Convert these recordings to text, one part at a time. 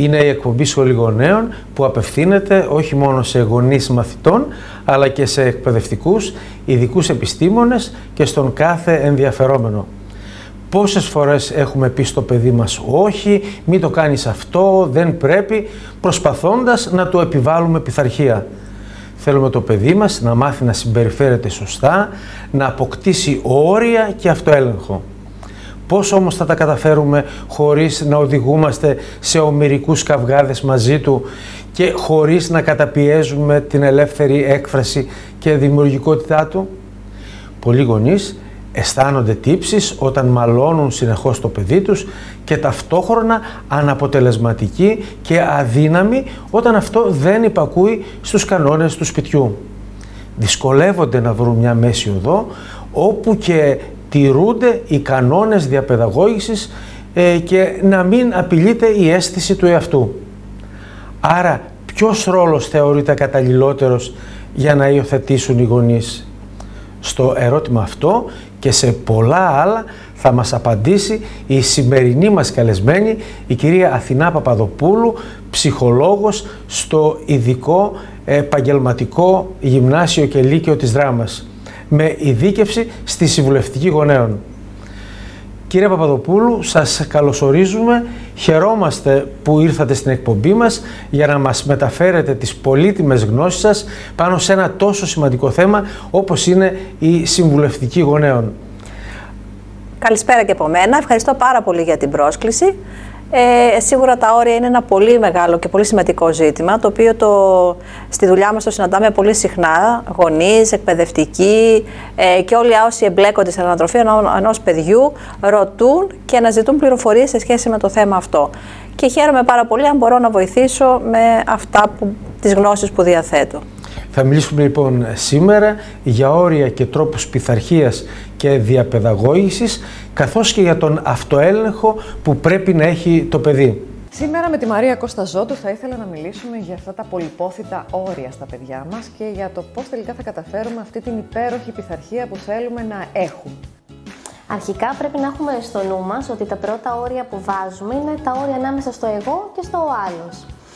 Είναι η εκπομπή Σχολή Γονέων που απευθύνεται όχι μόνο σε γονείς μαθητών, αλλά και σε εκπαιδευτικούς, ειδικούς επιστήμονες και στον κάθε ενδιαφερόμενο. Πόσες φορές έχουμε πει στο παιδί μας όχι, μην το κάνεις αυτό, δεν πρέπει, προσπαθώντας να του επιβάλλουμε πειθαρχία. Θέλουμε το παιδί μας να μάθει να συμπεριφέρεται σωστά, να αποκτήσει όρια και αυτοέλεγχο. Πώς όμως θα τα καταφέρουμε χωρίς να οδηγούμαστε σε ομηρικούς καυγάδες μαζί του και χωρίς να καταπιέζουμε την ελεύθερη έκφραση και δημιουργικότητά του? Πολλοί γονείς αισθάνονται τύψεις όταν μαλώνουν συνεχώς το παιδί τους και ταυτόχρονα αναποτελεσματικοί και αδύναμοι όταν αυτό δεν υπακούει στους κανόνες του σπιτιού. Δυσκολεύονται να βρουν μια μέση οδό όπου και τηρούνται οι κανόνες διαπαιδαγώγησης και να μην απειλείται η αίσθηση του εαυτού. Άρα, ποιος ρόλος θεωρείται καταλληλότερος για να υιοθετήσουν οι γονείς? Στο ερώτημα αυτό και σε πολλά άλλα θα μας απαντήσει η σημερινή μας καλεσμένη, η κυρία Αθηνά Παπαδοπούλου, ψυχολόγος στο ειδικό επαγγελματικό γυμνάσιο και λύκειο της Δράμας, με ειδίκευση στη συμβουλευτική γονέων. Κύριε Παπαδοπούλου, σας καλωσορίζουμε. Χαιρόμαστε που ήρθατε στην εκπομπή μας για να μας μεταφέρετε τις πολύτιμες γνώσεις σας πάνω σε ένα τόσο σημαντικό θέμα όπως είναι η συμβουλευτική γονέων. Καλησπέρα και από μένα. Ευχαριστώ πάρα πολύ για την πρόσκληση. Σίγουρα τα όρια είναι ένα πολύ μεγάλο και πολύ σημαντικό ζήτημα, το οποίο στη δουλειά μας το συναντάμε πολύ συχνά. Γονείς, εκπαιδευτικοί και όλοι όσοι εμπλέκονται στην ανατροφή ενός παιδιού ρωτούν και αναζητούν πληροφορίες σε σχέση με το θέμα αυτό. Και χαίρομαι πάρα πολύ αν μπορώ να βοηθήσω με τις γνώσεις που διαθέτω. Θα μιλήσουμε λοιπόν σήμερα για όρια και τρόπους πειθαρχίας και διαπαιδαγώγησης, καθώς και για τον αυτοέλεγχο που πρέπει να έχει το παιδί. Σήμερα με τη Μαρία Κώστα Ζώτου θα ήθελα να μιλήσουμε για αυτά τα πολυπόθητα όρια στα παιδιά μας και για το πώς τελικά θα καταφέρουμε αυτή την υπέροχη πειθαρχία που θέλουμε να έχουν. Αρχικά πρέπει να έχουμε στο νου μας ότι τα πρώτα όρια που βάζουμε είναι τα όρια ανάμεσα στο εγώ και στο άλλος.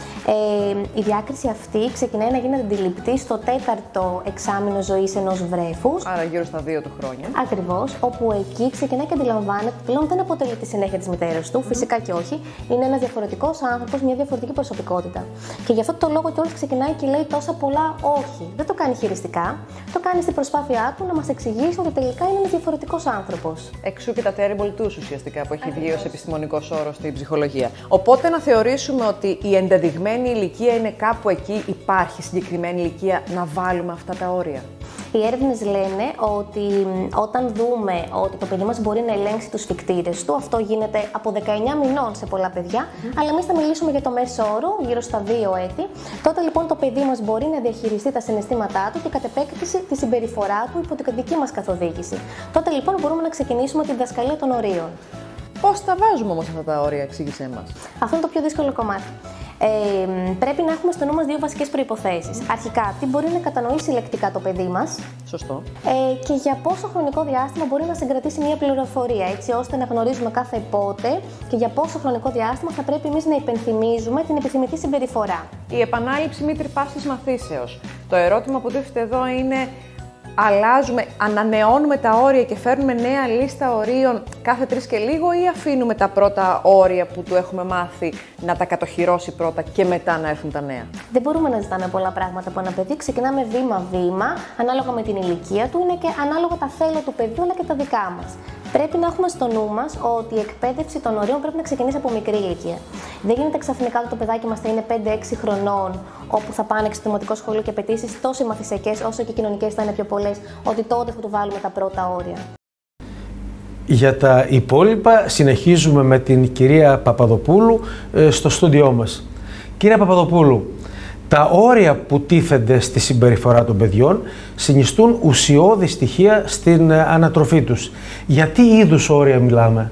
Η διάκριση αυτή ξεκινάει να γίνεται αντιληπτή στο 4ο εξάμηνο ζωής ενός βρέφους. Άρα γύρω στα 2 του χρόνια. Ακριβώς, όπου εκεί ξεκινάει και αντιλαμβάνεται ότι πλέον δεν αποτελεί τη συνέχεια της μητέρας του, φυσικά και όχι. Είναι ένας διαφορετικός άνθρωπος, μια διαφορετική προσωπικότητα. Και γι' αυτό το λόγο κιόλας ξεκινάει και λέει τόσα πολλά όχι. Δεν το κάνει χειριστικά, το κάνει στην προσπάθειά του να μας εξηγήσει ότι τελικά είναι ένας διαφορετικός άνθρωπος. Εξού και τα terrible twos ουσιαστικά που έχει βγει ως επιστημονικός όρος στην ψυχολογία. Οπότε να θεωρήσουμε ότι η ενδεδειγμένη η ηλικία είναι κάπου εκεί, υπάρχει συγκεκριμένη ηλικία να βάλουμε αυτά τα όρια? Οι έρευνες λένε ότι όταν δούμε ότι το παιδί μας μπορεί να ελέγξει τους φυκτήρες του, αυτό γίνεται από 19 μηνών σε πολλά παιδιά, αλλά εμείς θα μιλήσουμε για το μέσο όρο, γύρω στα 2 έτη. Τότε λοιπόν το παιδί μας μπορεί να διαχειριστεί τα συναισθήματά του και κατ' επέκταση τη συμπεριφορά του υπό την δική μας καθοδήγηση. Τότε λοιπόν μπορούμε να ξεκινήσουμε τη διδασκαλία των ορίων. Πώς τα βάζουμε όμως αυτά τα όρια, εξήγησέ μας. Αυτό είναι το πιο δύσκολο κομμάτι. Πρέπει να έχουμε στο νου μας 2 βασικές προϋποθέσεις. Αρχικά, τι μπορεί να κατανοήσει λεκτικά το παιδί μας. Σωστό. Και για πόσο χρονικό διάστημα μπορεί να συγκρατήσει μια πληροφορία, έτσι ώστε να γνωρίζουμε κάθε πότε και για πόσο χρονικό διάστημα θα πρέπει εμείς να υπενθυμίζουμε την επιθυμητή συμπεριφορά. Η επανάληψη μη τρυπάς μαθήσεως. Το ερώτημα που τίθεται εδώ είναι: ανανεώνουμε τα όρια και φέρνουμε νέα λίστα ορίων κάθε 3 και λίγο, ή αφήνουμε τα πρώτα όρια που του έχουμε μάθει να τα κατοχυρώσει πρώτα και μετά να έρθουν τα νέα? Δεν μπορούμε να ζητάμε πολλά πράγματα από ένα παιδί. Ξεκινάμε βήμα-βήμα, ανάλογα με την ηλικία του, είναι και ανάλογα τα θέλω του παιδιού αλλά και τα δικά μας. Πρέπει να έχουμε στο νου μας ότι η εκπαίδευση των ορίων πρέπει να ξεκινήσει από μικρή ηλικία. Δεν γίνεται ξαφνικά ότι το παιδάκι μας θα είναι 5-6 χρονών, όπου θα πάνε στο δημοτικό σχολείο και απαιτήσεις τόσο μαθησιακές όσο και κοινωνικές θα είναι πιο πολλές, ότι τότε θα του βάλουμε τα πρώτα όρια. Για τα υπόλοιπα συνεχίζουμε με την κυρία Παπαδοπούλου στο στούντιό μας. Κυρία Παπαδοπούλου, τα όρια που τίθενται στη συμπεριφορά των παιδιών συνιστούν ουσιώδη στοιχεία στην ανατροφή τους. Για τι είδους όρια μιλάμε?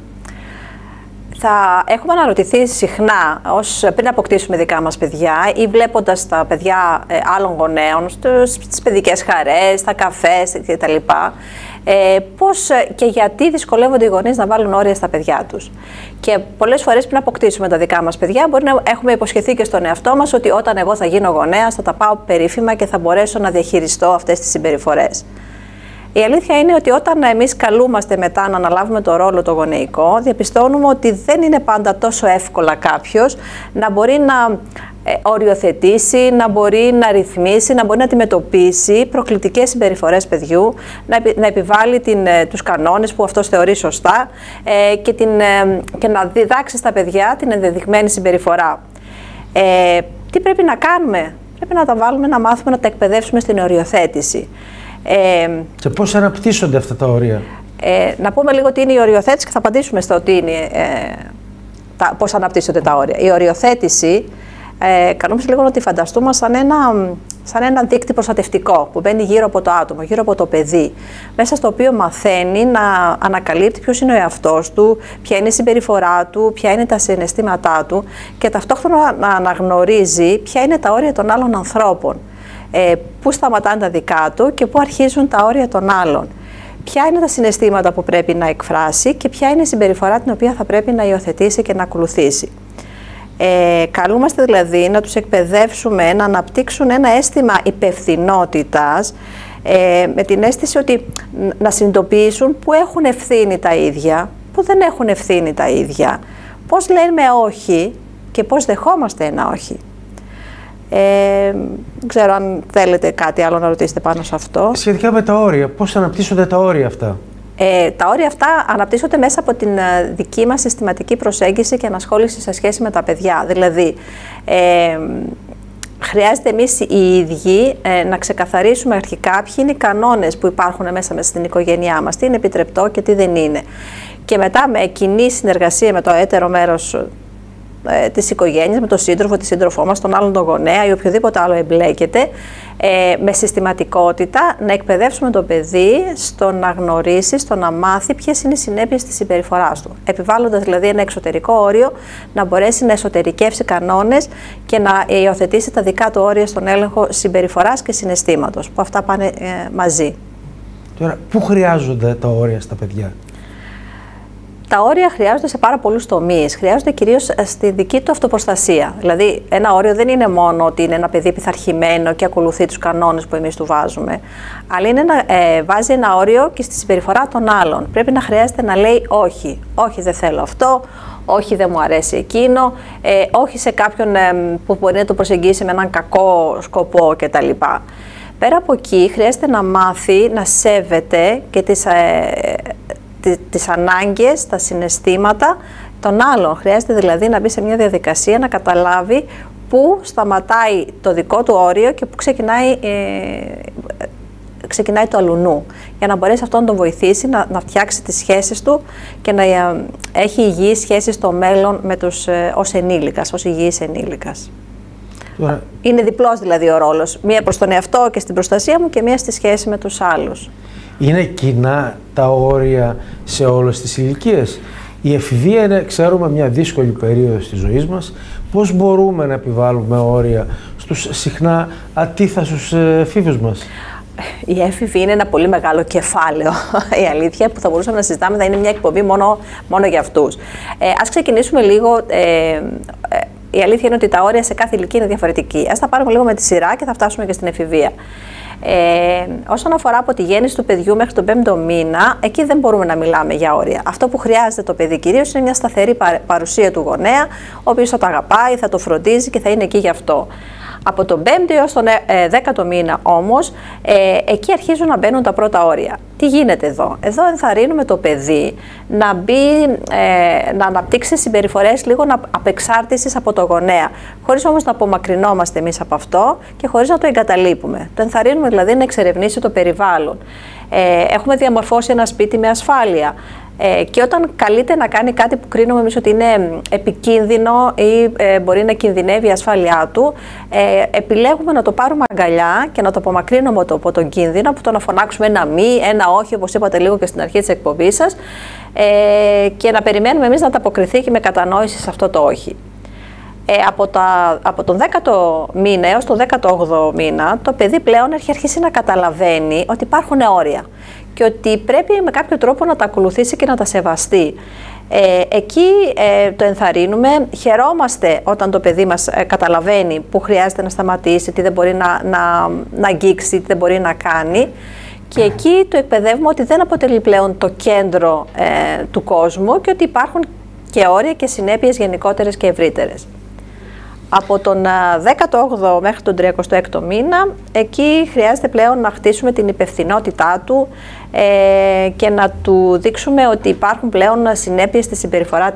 Θα έχουμε αναρωτηθεί συχνά, πριν αποκτήσουμε δικά μας παιδιά ή βλέποντας τα παιδιά άλλων γονέων, στις παιδικές χαρές, στα καφές κτλ. Πώς και γιατί δυσκολεύονται οι γονείς να βάλουν όρια στα παιδιά τους. Και πολλές φορές πριν αποκτήσουμε τα δικά μας παιδιά, μπορεί να έχουμε υποσχεθεί και στον εαυτό μας ότι όταν εγώ θα γίνω γονέας θα τα πάω περίφημα και θα μπορέσω να διαχειριστώ αυτές τις συμπεριφορές. Η αλήθεια είναι ότι όταν εμείς καλούμαστε μετά να αναλάβουμε το ρόλο το γονεϊκό, διαπιστώνουμε ότι δεν είναι πάντα τόσο εύκολα κάποιος να μπορεί να οριοθετήσει, να μπορεί να ρυθμίσει, να μπορεί να αντιμετωπίσει προκλητικές συμπεριφορές παιδιού, να επιβάλλει τους κανόνες που αυτός θεωρεί σωστά και να διδάξει στα παιδιά την ενδεδειγμένη συμπεριφορά. Τι πρέπει να κάνουμε? Πρέπει να τα βάλουμε, να μάθουμε, να τα εκπαιδεύσουμε στην οριοθέτηση. Και πώς αναπτύσσονται αυτά τα όρια? Να πούμε λίγο τι είναι η οριοθέτηση και θα απαντήσουμε στο τι είναι, πώς αναπτύσσονται τα όρια. Η οριοθέτηση, καλούμαστε λίγο να τη φανταστούμε σαν ένα δίκτυο προστατευτικό που μπαίνει γύρω από το άτομο, γύρω από το παιδί, μέσα στο οποίο μαθαίνει να ανακαλύπτει ποιος είναι ο εαυτός του, ποια είναι η συμπεριφορά του, ποια είναι τα συναισθήματά του και ταυτόχρονα να αναγνωρίζει ποια είναι τα όρια των άλλων ανθρώπων. Πού σταματάνε τα δικά του και πού αρχίζουν τα όρια των άλλων. Ποια είναι τα συναισθήματα που πρέπει να εκφράσει και ποια είναι η συμπεριφορά την οποία θα πρέπει να υιοθετήσει και να ακολουθήσει. Καλούμαστε δηλαδή να τους εκπαιδεύσουμε να αναπτύξουν ένα αίσθημα υπευθυνότητας, με την αίσθηση ότι να συνειδητοποιήσουν που έχουν ευθύνη τα ίδια, που δεν έχουν ευθύνη τα ίδια, πώς λέμε όχι και πώς δεχόμαστε ένα όχι. Δεν ξέρω αν θέλετε κάτι άλλο να ρωτήσετε πάνω σε αυτό. Σχετικά με τα όρια, πώς αναπτύσσονται τα όρια αυτά? Τα όρια αυτά αναπτύσσονται μέσα από την δική μας συστηματική προσέγγιση και ανασχόληση σε σχέση με τα παιδιά. Δηλαδή, χρειάζεται εμείς οι ίδιοι να ξεκαθαρίσουμε αρχικά ποιοι είναι οι κανόνες που υπάρχουν μέσα στην οικογένειά μας, τι είναι επιτρεπτό και τι δεν είναι. Και μετά με κοινή συνεργασία με το έτερο μέρος της οικογένειας, με τον σύντροφο, τη σύντροφό μας, τον άλλον τον γονέα ή οποιοδήποτε άλλο εμπλέκεται, με συστηματικότητα να εκπαιδεύσουμε το παιδί στο να γνωρίσει, στο να μάθει ποιες είναι οι συνέπειες της συμπεριφοράς του. Επιβάλλοντας δηλαδή ένα εξωτερικό όριο, να μπορέσει να εσωτερικεύσει κανόνες και να υιοθετήσει τα δικά του όρια στον έλεγχο συμπεριφοράς και συναισθήματος, που αυτά πάνε μαζί. Τώρα, πού χρειάζονται τα όρια στα παιδιά? Τα όρια χρειάζονται σε πάρα πολλούς τομείς. Χρειάζονται κυρίως στη δική του αυτοπροστασία. Δηλαδή, ένα όριο δεν είναι μόνο ότι είναι ένα παιδί πειθαρχημένο και ακολουθεί τους κανόνες που εμείς του βάζουμε, αλλά είναι βάζει ένα όριο και στη συμπεριφορά των άλλων. Πρέπει να χρειάζεται να λέει όχι. Όχι, δεν θέλω αυτό. Όχι, δεν μου αρέσει εκείνο. Όχι σε κάποιον που μπορεί να το προσεγγίσει με έναν κακό σκοπό κτλ. Πέρα από εκεί, χρειάζεται να μάθει να σέβεται και τις ανάγκες, τα συναισθήματα των άλλων. Χρειάζεται δηλαδή να μπει σε μια διαδικασία να καταλάβει πού σταματάει το δικό του όριο και πού ξεκινάει το αλουνού, για να μπορέσει αυτό να τον βοηθήσει να φτιάξει τις σχέσεις του και να έχει υγιείς σχέσεις στο μέλλον με ως ενήλικας, ως υγιής ενήλικας. Είναι διπλός δηλαδή ο ρόλος, μία προς τον εαυτό και στην προστασία μου και μία στη σχέση με τους άλλους. Είναι κοινά τα όρια σε όλες τις ηλικίες? Η εφηβεία είναι, ξέρουμε, μια δύσκολη περίοδος της ζωής μας. Πώς μπορούμε να επιβάλλουμε όρια στους συχνά ατίθασους εφήβους μας? Η έφηβη είναι ένα πολύ μεγάλο κεφάλαιο, η αλήθεια, που θα μπορούσαμε να συζητάμε, θα είναι μια εκπομπή μόνο για αυτούς. Ας ξεκινήσουμε λίγο. Η αλήθεια είναι ότι τα όρια σε κάθε ηλικία είναι διαφορετική. Ας τα πάρουμε λίγο με τη σειρά και θα φτάσουμε και στην εφηβεία. Όσον αφορά από τη γέννηση του παιδιού μέχρι τον 5ο μήνα, εκεί δεν μπορούμε να μιλάμε για όρια. Αυτό που χρειάζεται το παιδί κυρίως είναι μια σταθερή παρουσία του γονέα, ο οποίος θα το αγαπάει, θα το φροντίζει και θα είναι εκεί γι' αυτό. Από τον 5ο έως τον 10ο μήνα όμως, εκεί αρχίζουν να μπαίνουν τα πρώτα όρια. Τι γίνεται εδώ? Εδώ ενθαρρύνουμε το παιδί να μπει, να αναπτύξει συμπεριφορές λίγο απεξάρτησης από το γονέα, χωρίς όμως να απομακρυνόμαστε εμείς από αυτό και χωρίς να το εγκαταλείπουμε. Το ενθαρρύνουμε δηλαδή να εξερευνήσει το περιβάλλον. Έχουμε διαμορφώσει ένα σπίτι με ασφάλεια. Και όταν καλείται να κάνει κάτι που κρίνουμε εμείς ότι είναι επικίνδυνο ή μπορεί να κινδυνεύει η ασφάλειά του, επιλέγουμε να το πάρουμε αγκαλιά και να το απομακρύνουμε από τον κίνδυνο, από το να φωνάξουμε ένα μη, ένα όχι, όπως είπατε λίγο και στην αρχή της εκπομπής σας, και να περιμένουμε εμείς να ανταποκριθεί και με κατανόηση σε αυτό το όχι. Από τον 10ο μήνα έως τον 18ο μήνα, το παιδί πλέον έχει αρχίσει να καταλαβαίνει ότι υπάρχουν όρια. και ότι πρέπει με κάποιο τρόπο να τα ακολουθήσει και να τα σεβαστεί. Εκεί το ενθαρρύνουμε, χαιρόμαστε όταν το παιδί μας καταλαβαίνει που χρειάζεται να σταματήσει, τι δεν μπορεί να αγγίξει, τι δεν μπορεί να κάνει, και εκεί το εκπαιδεύουμε ότι δεν αποτελεί πλέον το κέντρο του κόσμου και ότι υπάρχουν και όρια και συνέπειες γενικότερες και ευρύτερες. Από τον 18ο μέχρι τον 36ο μήνα, εκεί χρειάζεται πλέον να χτίσουμε την υπευθυνότητά του και να του δείξουμε ότι υπάρχουν πλέον συνέπειες στη συμπεριφορά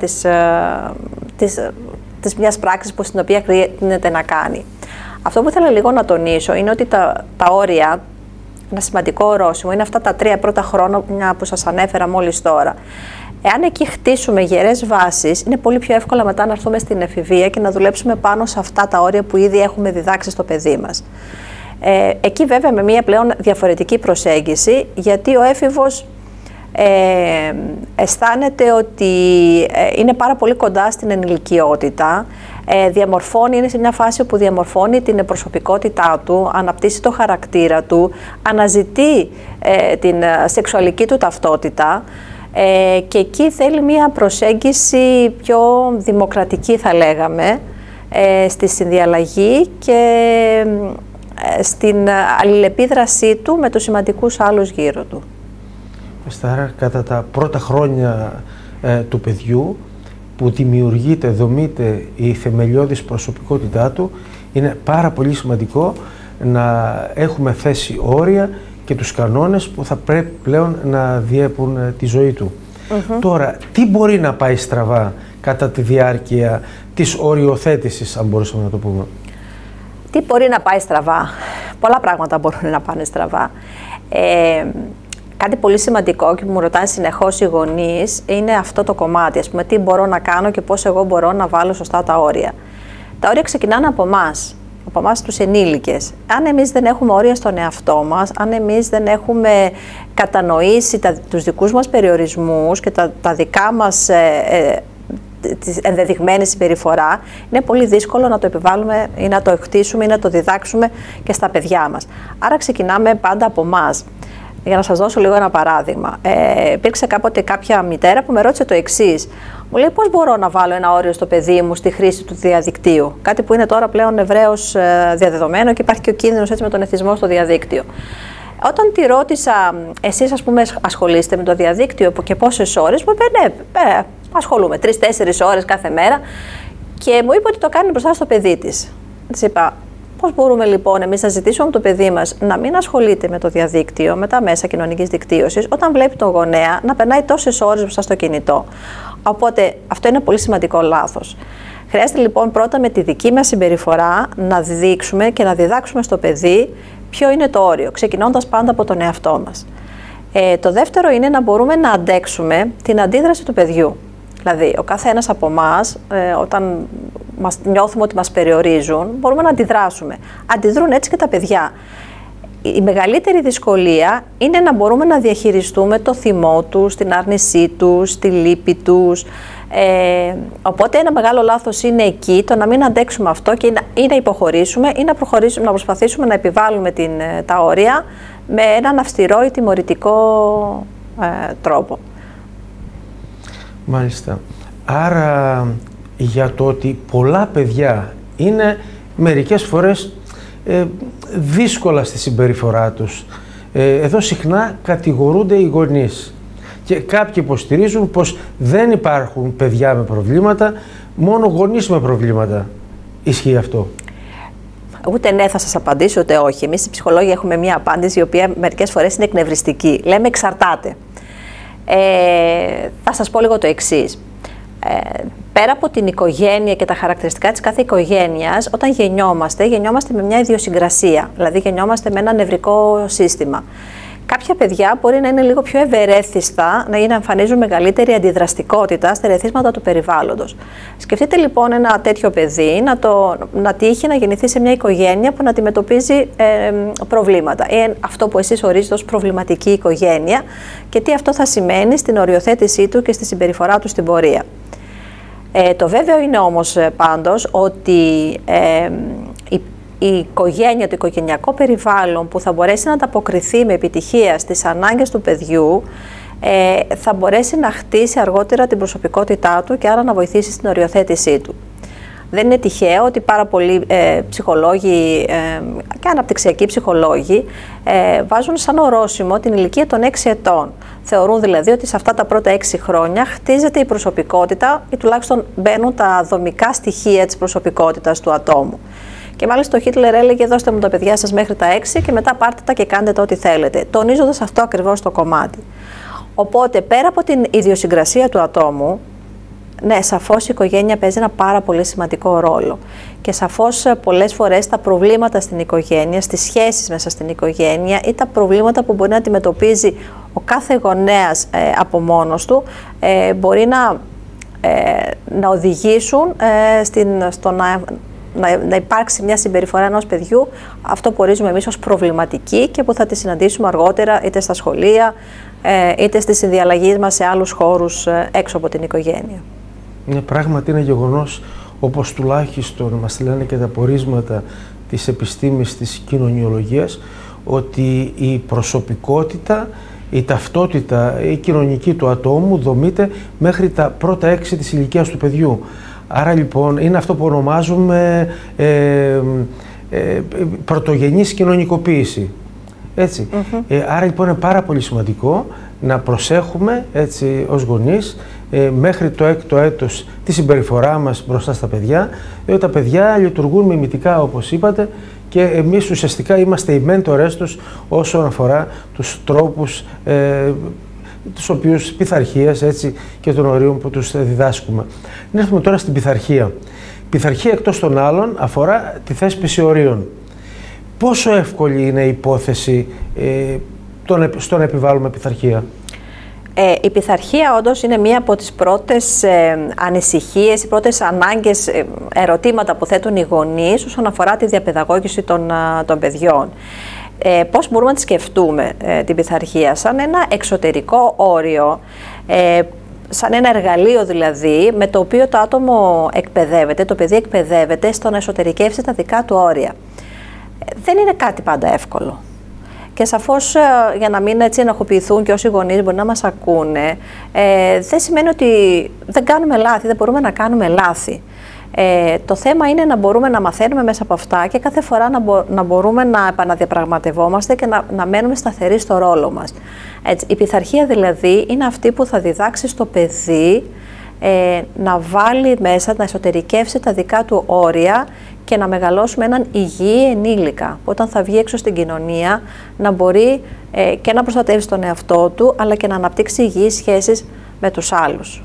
της μιας πράξης στην οποία χρειάζεται να κάνει. Αυτό που ήθελα λίγο να τονίσω είναι ότι τα όρια, ένα σημαντικό ορόσημο, είναι αυτά τα 3 πρώτα χρόνια που σας ανέφερα μόλις τώρα. Εάν εκεί χτίσουμε γερές βάσεις, είναι πολύ πιο εύκολα μετά να έρθουμε στην εφηβεία και να δουλέψουμε πάνω σε αυτά τα όρια που ήδη έχουμε διδάξει στο παιδί μας. Εκεί βέβαια με μια πλέον διαφορετική προσέγγιση, γιατί ο έφηβος αισθάνεται ότι είναι πάρα πολύ κοντά στην ενηλικιότητα, είναι σε μια φάση όπου διαμορφώνει την προσωπικότητά του, αναπτύσσει το χαρακτήρα του, αναζητεί την σεξουαλική του ταυτότητα, και εκεί θέλει μια προσέγγιση πιο δημοκρατική, θα λέγαμε, στη συνδιαλλαγή και στην αλληλεπίδρασή του με τους σημαντικούς άλλους γύρω του. Άρα, κατά τα πρώτα χρόνια του παιδιού που δημιουργείται, δομείται η θεμελιώδης προσωπικότητά του, είναι πάρα πολύ σημαντικό να έχουμε θέσει όρια και τους κανόνες που θα πρέπει πλέον να διέπουν τη ζωή του. Τώρα, τι μπορεί να πάει στραβά κατά τη διάρκεια της οριοθέτησης, αν μπορούσαμε να το πούμε? Τι μπορεί να πάει στραβά? Πολλά πράγματα μπορούν να πάνε στραβά. Κάτι πολύ σημαντικό και που μου ρωτάνε συνεχώς οι γονείς είναι αυτό το κομμάτι, ας πούμε, τι μπορώ να κάνω και πώς εγώ μπορώ να βάλω σωστά τα όρια. Τα όρια ξεκινάνε από εμάς τους ενήλικες. Αν εμείς δεν έχουμε όρια στον εαυτό μας, αν εμείς δεν έχουμε κατανοήσει τους δικούς μας περιορισμούς και τα δικά μας τη ενδεδειγμένη συμπεριφορά, είναι πολύ δύσκολο να το επιβάλλουμε ή να το χτίσουμε ή να το διδάξουμε και στα παιδιά μας. Άρα ξεκινάμε πάντα από εμάς. Για να σας δώσω λίγο ένα παράδειγμα. Υπήρξε κάποτε κάποια μητέρα που με ρώτησε το εξής. Μου λέει, πώς μπορώ να βάλω ένα όριο στο παιδί μου στη χρήση του διαδικτύου? Κάτι που είναι τώρα πλέον ευρέως διαδεδομένο και υπάρχει και ο κίνδυνος έτσι με τον εθισμό στο διαδίκτυο. Όταν τη ρώτησα, εσείς ας πούμε ασχολείστε με το διαδίκτυο και πόσες ώρες, μου είπε ναι, ασχολούμαι 3-4 ώρες κάθε μέρα, και μου είπε ότι το κάνει μπροστά στο παιδί της. Της είπα, πώς μπορούμε λοιπόν εμείς να ζητήσουμε από το παιδί μας να μην ασχολείται με το διαδίκτυο, με τα μέσα κοινωνικής δικτύωσης, όταν βλέπει τον γονέα να περνάει τόσες ώρες μπροστά στο κινητό? Οπότε αυτό είναι πολύ σημαντικό λάθος. Χρειάζεται λοιπόν πρώτα με τη δική μας συμπεριφορά να δείξουμε και να διδάξουμε στο παιδί ποιο είναι το όριο, ξεκινώντας πάντα από τον εαυτό μας. Το δεύτερο είναι να μπορούμε να αντέξουμε την αντίδραση του παιδιού. Δηλαδή, ο καθένας από εμάς, όταν νιώθουμε ότι μας περιορίζουν, μπορούμε να αντιδράσουμε. Αντιδρούν έτσι και τα παιδιά. Η μεγαλύτερη δυσκολία είναι να μπορούμε να διαχειριστούμε το θυμό τους, την άρνησή τους, τη λύπη τους. Οπότε ένα μεγάλο λάθος είναι εκεί το να μην αντέξουμε αυτό και ή να υποχωρήσουμε ή να προσπαθήσουμε να επιβάλλουμε τα όρια με έναν αυστηρό ή τιμωρητικό τρόπο. Μάλιστα. Άρα για το ότι πολλά παιδιά είναι μερικές φορές δύσκολα στη συμπεριφορά τους, εδώ συχνά κατηγορούνται οι γονείς και κάποιοι υποστηρίζουν πως δεν υπάρχουν παιδιά με προβλήματα, μόνο γονείς με προβλήματα. Ισχύει αυτό? Ούτε ναι θα σας απαντήσω, ούτε όχι. Εμείς οι ψυχολόγοι έχουμε μια απάντηση η οποία μερικές φορές είναι εκνευριστική. Λέμε εξαρτάται. Θα σας πω λίγο το εξής. Πέρα από την οικογένεια και τα χαρακτηριστικά της κάθε οικογένειας, όταν γεννιόμαστε με μια ιδιοσυγκρασία, δηλαδή γεννιόμαστε με ένα νευρικό σύστημα. Κάποια παιδιά μπορεί να είναι λίγο πιο ευερέθιστα, να εμφανίζουν μεγαλύτερη αντιδραστικότητα στα ερεθίσματα του περιβάλλοντος. Σκεφτείτε λοιπόν ένα τέτοιο παιδί να τύχει να γεννηθεί σε μια οικογένεια που να αντιμετωπίζει προβλήματα. Αυτό που εσείς ορίζετε ως προβληματική οικογένεια και τι αυτό θα σημαίνει στην οριοθέτησή του και στη συμπεριφορά του στην πορεία. Το βέβαιο είναι όμως πάντως ότι η οικογένεια, το οικογενειακό περιβάλλον που θα μπορέσει να ανταποκριθεί με επιτυχία στις ανάγκες του παιδιού, θα μπορέσει να χτίσει αργότερα την προσωπικότητά του και άρα να βοηθήσει στην οριοθέτησή του. Δεν είναι τυχαίο ότι πάρα πολλοί ψυχολόγοι και αναπτυξιακοί ψυχολόγοι βάζουν σαν ορόσημο την ηλικία των 6 ετών. Θεωρούν δηλαδή ότι σε αυτά τα πρώτα 6 χρόνια χτίζεται η προσωπικότητα ή τουλάχιστον μπαίνουν τα δομικά στοιχεία της προσωπικότητας του ατόμου. Και μάλιστα ο Χίτλερ έλεγε: δώστε μου τα παιδιά σας μέχρι τα 6 και μετά πάρτε τα και κάντε τα ό,τι θέλετε, τονίζοντας αυτό ακριβώς το κομμάτι. Οπότε, πέρα από την ιδιοσυγκρασία του ατόμου, ναι, σαφώς η οικογένεια παίζει ένα πάρα πολύ σημαντικό ρόλο. Και σαφώς πολλές φορές τα προβλήματα στην οικογένεια, στις σχέσεις μέσα στην οικογένεια ή τα προβλήματα που μπορεί να αντιμετωπίζει ο κάθε γονέας από μόνος του, μπορεί να οδηγήσουν στο να υπάρξει μια συμπεριφορά ενός παιδιού, αυτό που ορίζουμε εμείς ως προβληματική και που θα τη συναντήσουμε αργότερα είτε στα σχολεία, είτε στη συνδιαλλαγή μας σε άλλους χώρους έξω από την οικογένεια. Πράγματι είναι γεγονός, όπως τουλάχιστον μας λένε και τα πορίσματα της επιστήμης της κοινωνιολογίας, ότι η προσωπικότητα, η ταυτότητα, η κοινωνική του ατόμου δομείται μέχρι τα πρώτα 6 της ηλικίας του παιδιού. Άρα λοιπόν είναι αυτό που ονομάζουμε πρωτογενής κοινωνικοποίηση. Έτσι. Άρα λοιπόν είναι πάρα πολύ σημαντικό να προσέχουμε έτσι, ως γονείς μέχρι το 6ο έτος τη συμπεριφορά μας μπροστά στα παιδιά, διότι τα παιδιά λειτουργούν μιμητικά όπως είπατε και εμείς ουσιαστικά είμαστε οι μέντορες τους όσον αφορά τους τρόπους τους οποίους πειθαρχίας έτσι, και των ορίων που τους διδάσκουμε. Να έρθουμε τώρα στην πειθαρχία. Πειθαρχία εκτός των άλλων αφορά τη θέσπιση ορίων. Πόσο εύκολη είναι η υπόθεση στο να επιβάλλουμε πειθαρχία? Η πειθαρχία όντως είναι μία από τις πρώτες ανησυχίες, οι πρώτες ανάγκες, ερωτήματα που θέτουν οι γονείς όσον αφορά τη διαπαιδαγώγηση των παιδιών. Πώς μπορούμε να τη σκεφτούμε την πειθαρχία? Σαν ένα εξωτερικό όριο, σαν ένα εργαλείο δηλαδή, με το οποίο το άτομο εκπαιδεύεται, το παιδί εκπαιδεύεται στο να εσωτερικεύσει τα δικά του όρια. Δεν είναι κάτι πάντα εύκολο. Και σαφώς για να μην έτσι ενοχοποιηθούν και όσοι γονείς μπορεί να μας ακούνε, δεν σημαίνει ότι δεν κάνουμε λάθη, δεν μπορούμε να κάνουμε λάθη. Το θέμα είναι να μπορούμε να μαθαίνουμε μέσα από αυτά και κάθε φορά να μπορούμε να επαναδιαπραγματευόμαστε και να μένουμε σταθεροί στο ρόλο μας. Έτσι, η πειθαρχία δηλαδή είναι αυτή που θα διδάξει στο παιδί να βάλει μέσα, να εσωτερικεύσει τα δικά του όρια και να μεγαλώσουμε έναν υγιή ενήλικα. Όταν θα βγει έξω στην κοινωνία να μπορεί και να προστατεύσει τον εαυτό του, αλλά και να αναπτύξει υγιείς σχέσεις με τους άλλους.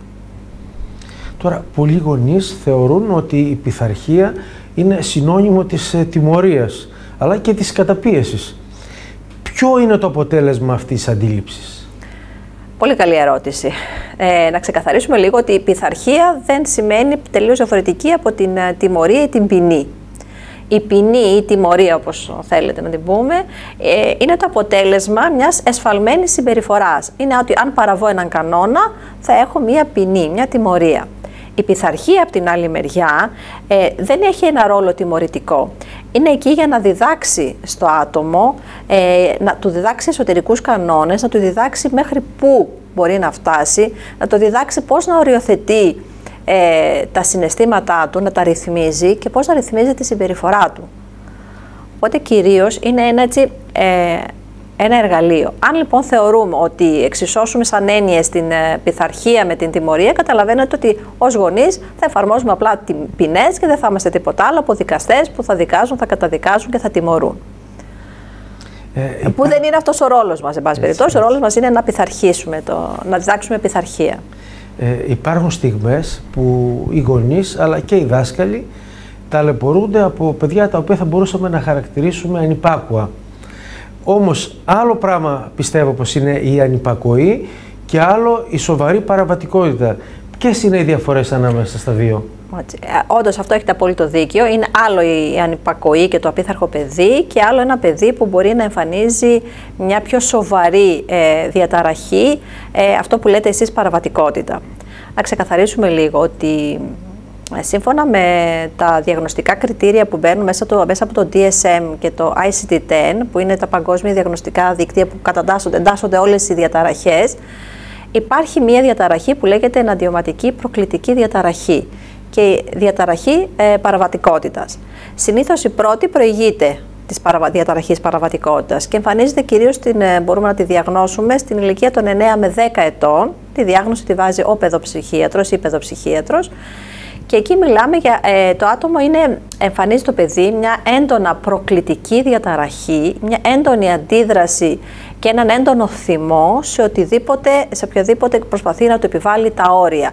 Τώρα, πολλοί γονείς θεωρούν ότι η πειθαρχία είναι συνώνυμο της τιμωρίας, αλλά και της καταπίεσης. Ποιο είναι το αποτέλεσμα αυτής της αντίληψης? Πολύ καλή ερώτηση. Να ξεκαθαρίσουμε λίγο ότι η πειθαρχία δεν σημαίνει τελείως διαφορετική από την τιμωρία ή την ποινή. Η ποινή ή η τιμωρία, όπως θέλετε να την πούμε, είναι το αποτέλεσμα μιας εσφαλμένης συμπεριφοράς. Είναι ότι αν παραβώ έναν κανόνα θα έχω μια ποινή, μια τιμωρία. Η πειθαρχία από την άλλη μεριά δεν έχει ένα ρόλο τιμωρητικό. Είναι εκεί για να διδάξει στο άτομο, να του διδάξει εσωτερικούς κανόνες, να του διδάξει μέχρι πού μπορεί να φτάσει, να του διδάξει πώς να οριοθετεί τα συναισθήματά του, να τα ρυθμίζει και πώς να ρυθμίζει τη συμπεριφορά του. Οπότε κυρίως είναι ένα εργαλείο. Αν λοιπόν θεωρούμε ότι εξισώσουμε σαν έννοιες την πειθαρχία με την τιμωρία, καταλαβαίνετε ότι ως γονείς θα εφαρμόζουμε απλά ποινές και δεν θα είμαστε τίποτα άλλο από δικαστές που θα δικάζουν, θα καταδικάζουν και θα τιμωρούν. Που δεν είναι αυτός ο ρόλος μας, εν πάση περιπτώσει. Ο ρόλος μας είναι να πειθαρχήσουμε, να διδάξουμε πειθαρχία. Υπάρχουν στιγμές που οι γονείς αλλά και οι δάσκαλοι ταλαιπωρούνται από παιδιά τα οποία θα μπορούσαμε να χαρακτηρίσουμε ανυπάκουα. Όμως άλλο πράγμα πιστεύω πως είναι η ανυπακοή και άλλο η σοβαρή παραβατικότητα. Ποιες είναι οι διαφορές ανάμεσα στα δύο? Όντως αυτό έχετε απόλυτο δίκιο. Είναι άλλο η ανυπακοή και το απίθαρχο παιδί και άλλο ένα παιδί που μπορεί να εμφανίζει μια πιο σοβαρή διαταραχή, αυτό που λέτε εσείς παραβατικότητα. Να ξεκαθαρίσουμε λίγο ότι σύμφωνα με τα διαγνωστικά κριτήρια που μπαίνουν μέσα από το DSM και το ICD-10, που είναι τα παγκόσμια διαγνωστικά δίκτυα που εντάσσονται όλες οι διαταραχές, υπάρχει μία διαταραχή που λέγεται εναντιωματική προκλητική διαταραχή και διαταραχή παραβατικότητας. Συνήθως η πρώτη προηγείται της διαταραχής παραβατικότητας και εμφανίζεται κυρίως, μπορούμε να τη διαγνώσουμε στην ηλικία των 9 με 10 ετών. Τη διάγνωση τη βάζει ο παιδοψυχίατρος ή παιδοψυχίατρος. Και εκεί μιλάμε για το άτομο εμφανίζει το παιδί μια έντονα προκλητική διαταραχή, μια έντονη αντίδραση και έναν έντονο θυμό σε οποιοδήποτε προσπαθεί να του επιβάλλει τα όρια.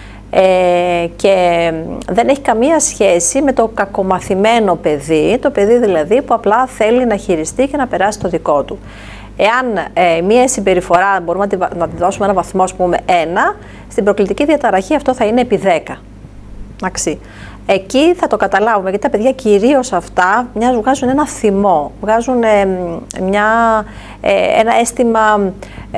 Και δεν έχει καμία σχέση με το κακομαθημένο παιδί, το παιδί δηλαδή που απλά θέλει να χειριστεί και να περάσει το δικό του. Εάν μία συμπεριφορά μπορούμε να τη δώσουμε ένα βαθμό, ας πούμε 1, στην προκλητική διαταραχή αυτό θα είναι επί 10. Εκεί θα το καταλάβουμε, γιατί τα παιδιά κυρίως αυτά βγάζουν ένα θυμό, βγάζουν ένα αίσθημα,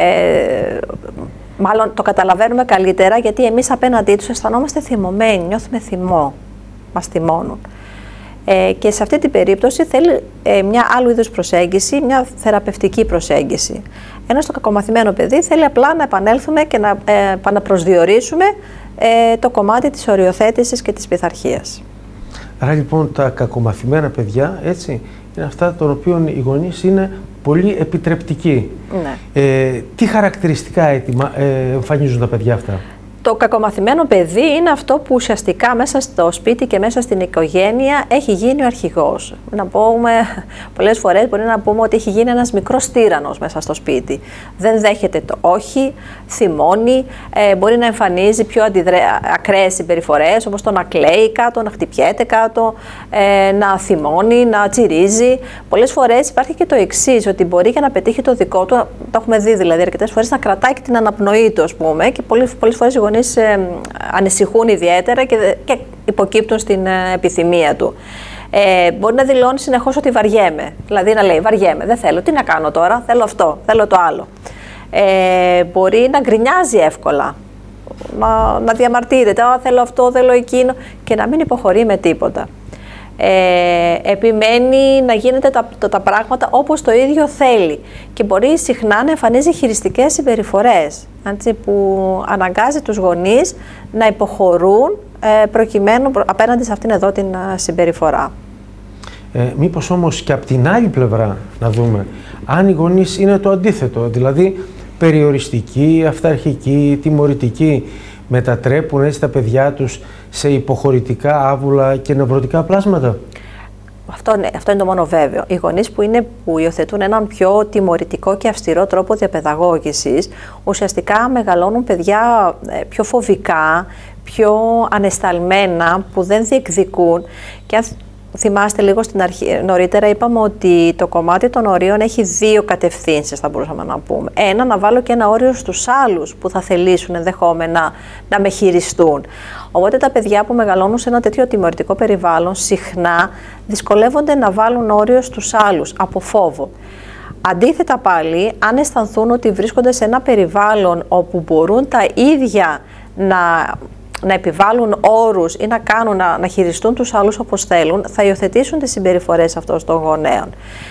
μάλλον το καταλαβαίνουμε καλύτερα, γιατί εμείς απέναντί τους αισθανόμαστε θυμωμένοι, νιώθουμε θυμό, μας θυμώνουν. Και σε αυτή την περίπτωση θέλει μια άλλου είδους προσέγγιση, μια θεραπευτική προσέγγιση. Ενώ στο κακομαθημένο παιδί θέλει απλά να επανέλθουμε και να προσδιορίσουμε το κομμάτι της οριοθέτησης και της πειθαρχίας. Άρα λοιπόν τα κακομαθημένα παιδιά, έτσι, είναι αυτά των οποίων οι γονείς είναι πολύ επιτρεπτικοί. Ναι. Τι χαρακτηριστικά εμφανίζουν τα παιδιά αυτά? Το κακομαθημένο παιδί είναι αυτό που ουσιαστικά μέσα στο σπίτι και μέσα στην οικογένεια έχει γίνει ο αρχηγός. Να πούμε, πολλές φορές μπορεί να πούμε ότι έχει γίνει ένας μικρός τύραννος μέσα στο σπίτι. Δεν δέχεται το όχι, θυμώνει, μπορεί να εμφανίζει πιο ακραίες συμπεριφορές, όπως το να κλαίει κάτω, να χτυπιέται κάτω, να θυμώνει, να τσιρίζει. Πολλές φορές υπάρχει και το εξής, ότι μπορεί για να πετύχει το δικό του, το έχουμε δει δηλαδή αρκετές φορές, να κρατάει και την αναπνοή του, ας πούμε, και πολλές φορές οι γονείς ανησυχούν ιδιαίτερα και υποκύπτουν στην επιθυμία του. Μπορεί να δηλώνει συνεχώς ότι βαριέμαι. Δηλαδή να λέει βαριέμαι, δεν θέλω, τι να κάνω τώρα, θέλω αυτό, θέλω το άλλο. Μπορεί να γκρινιάζει εύκολα, να διαμαρτύρεται, θέλω αυτό, θέλω εκείνο και να μην υποχωρεί με τίποτα. Επιμένει να γίνεται τα πράγματα όπως το ίδιο θέλει και μπορεί συχνά να εμφανίζει χειριστικές συμπεριφορές, έτσι, που αναγκάζει τους γονείς να υποχωρούν προκειμένου απέναντι σε αυτήν εδώ την συμπεριφορά. Μήπως όμως και από την άλλη πλευρά να δούμε αν οι γονείς είναι το αντίθετο, δηλαδή περιοριστικοί, αυταρχικοί, τιμωρητικοί, μετατρέπουν έτσι τα παιδιά τους σε υποχωρητικά, άβουλα και νευρωτικά πλάσματα? Αυτό είναι το μόνο βέβαιο. Οι γονείς που υιοθετούν έναν πιο τιμωρητικό και αυστηρό τρόπο διαπαιδαγώγησης, ουσιαστικά μεγαλώνουν παιδιά πιο φοβικά, πιο ανεσταλμένα, που δεν διεκδικούν. Και αν θυμάστε λίγο στην αρχή, νωρίτερα είπαμε ότι το κομμάτι των ορίων έχει δύο κατευθύνσεις, θα μπορούσαμε να πούμε. Ένα, να βάλω και ένα όριο στους άλλους που θα θελήσουν ενδεχόμενα να με χειριστούν. Οπότε τα παιδιά που μεγαλώνουν σε ένα τέτοιο τιμωρητικό περιβάλλον συχνά δυσκολεύονται να βάλουν όριο στους άλλους από φόβο. Αντίθετα πάλι, αν αισθανθούν ότι βρίσκονται σε ένα περιβάλλον όπου μπορούν τα ίδια να επιβάλλουν όρους ή να χειριστούν τους άλλους όπως θέλουν, θα υιοθετήσουν τις συμπεριφορές αυτών των γονέων.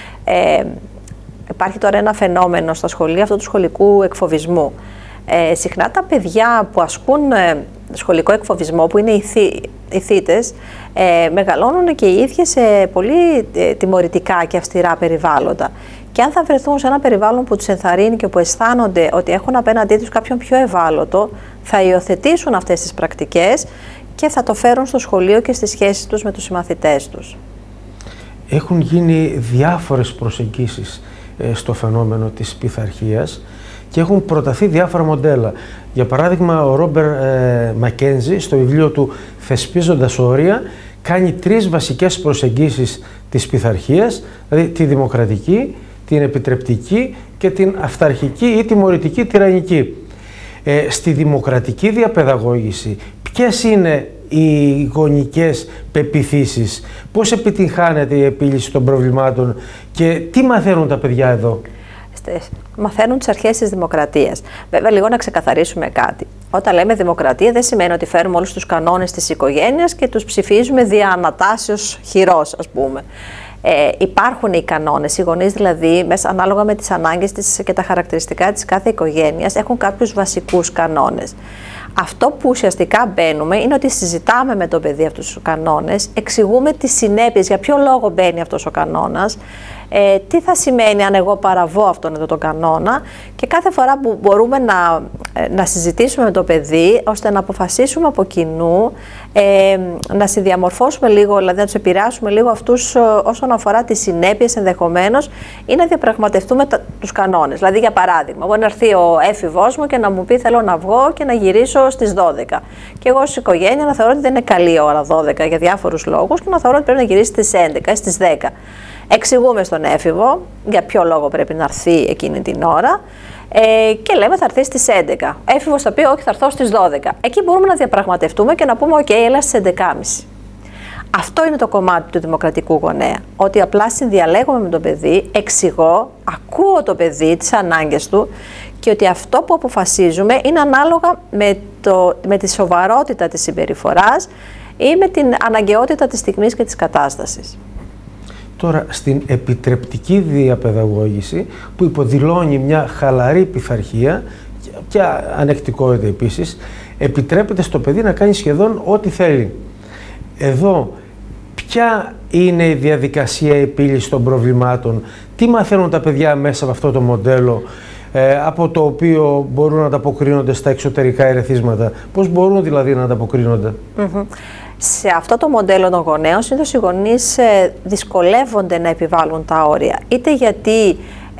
Υπάρχει τώρα ένα φαινόμενο στα σχολεία, αυτό του σχολικού εκφοβισμού. Συχνά τα παιδιά που ασκούν σχολικό εκφοβισμό, που είναι οι θύτες, μεγαλώνουν και οι ίδιοι σε πολύ τιμωρητικά και αυστηρά περιβάλλοντα. Και αν θα βρεθούν σε ένα περιβάλλον που τους ενθαρρύνει και που αισθάνονται ότι έχουν απέναντί τους κάποιον πιο ευάλωτο, θα υιοθετήσουν αυτές τις πρακτικές και θα το φέρουν στο σχολείο και στις σχέσεις τους με τους συμμαθητές τους. Έχουν γίνει διάφορες προσεγγίσεις στο φαινόμενο της πειθαρχίας και έχουν προταθεί διάφορα μοντέλα. Για παράδειγμα, ο Ρόμπερ Μακένζι στο βιβλίο του «Θεσπίζοντας όρια» κάνει 3 βασικές προσεγγίσεις της πειθαρχίας, δηλαδή τη δημοκρατική, την επιτρεπτική και την αυταρχική ή τιμωρητική τυραννική. Στη δημοκρατική διαπαιδαγώγηση, ποιες είναι οι γονικές πεποιθήσεις, πώς επιτυγχάνεται η επίλυση των προβλημάτων και τι μαθαίνουν τα παιδιά εδώ? μαθαίνουν τις αρχές της δημοκρατίας. Βέβαια, λίγο να ξεκαθαρίσουμε κάτι. Όταν λέμε δημοκρατία, δεν σημαίνει ότι φέρουμε όλους τους κανόνες της οικογένειας και τους ψηφίζουμε δια ανατάσεως χειρός, ας πούμε. Υπάρχουν οι κανόνες, οι γονείς δηλαδή, ανάλογα με τις ανάγκες της και τα χαρακτηριστικά της κάθε οικογένειας, έχουν κάποιους βασικούς κανόνες. Αυτό που ουσιαστικά μπαίνουμε είναι ότι συζητάμε με το παιδί αυτούς τους κανόνες, εξηγούμε τις συνέπειες, για ποιο λόγο μπαίνει αυτός ο κανόνας, τι θα σημαίνει αν εγώ παραβώ αυτόν εδώ τον κανόνα, και κάθε φορά που μπορούμε να συζητήσουμε με το παιδί ώστε να αποφασίσουμε από κοινού, να συνδιαμορφώσουμε λίγο, δηλαδή να τους επηρεάσουμε λίγο αυτούς όσον αφορά τις συνέπειες ενδεχομένως, ή να διαπραγματευτούμε τους κανόνες. Δηλαδή, για παράδειγμα, μπορεί να έρθει ο έφηβός μου και να μου πει θέλω να βγω και να γυρίσω στις 12. Και εγώ ως οικογένεια να θεωρώ ότι δεν είναι καλή ώρα 12 για διάφορους λόγους και να θεωρώ ότι πρέπει να γυρίσει στις 11 ή στις 10. Εξηγούμε στον έφηβο για ποιο λόγο πρέπει να έρθει εκείνη την ώρα και λέμε θα έρθει στις 11. Ο έφηβος θα πει όχι, θα έρθω στις 12. Εκεί μπορούμε να διαπραγματευτούμε και να πούμε ok, έλα στις 11.30. Αυτό είναι το κομμάτι του δημοκρατικού γονέα. Ότι απλά συνδιαλέγουμε με το παιδί, εξηγώ, ακούω το παιδί, τις ανάγκες του, και ότι αυτό που αποφασίζουμε είναι ανάλογα με τη σοβαρότητα της συμπεριφοράς ή με την αναγκαιότητα της στιγμής και της κατάστασης. Τώρα, στην επιτρεπτική διαπαιδαγώγηση, που υποδηλώνει μια χαλαρή πειθαρχία και ανεκτικότητα επίσης, επιτρέπεται στο παιδί να κάνει σχεδόν ό,τι θέλει. Εδώ, ποια είναι η διαδικασία επίλυσης των προβλημάτων, τι μαθαίνουν τα παιδιά μέσα από αυτό το μοντέλο, από το οποίο μπορούν να ανταποκρίνονται στα εξωτερικά ερεθίσματα, πώς μπορούν δηλαδή να ανταποκρίνονται. Σε αυτό το μοντέλο των γονέων, συνήθως οι γονείς δυσκολεύονται να επιβάλλουν τα όρια. Είτε γιατί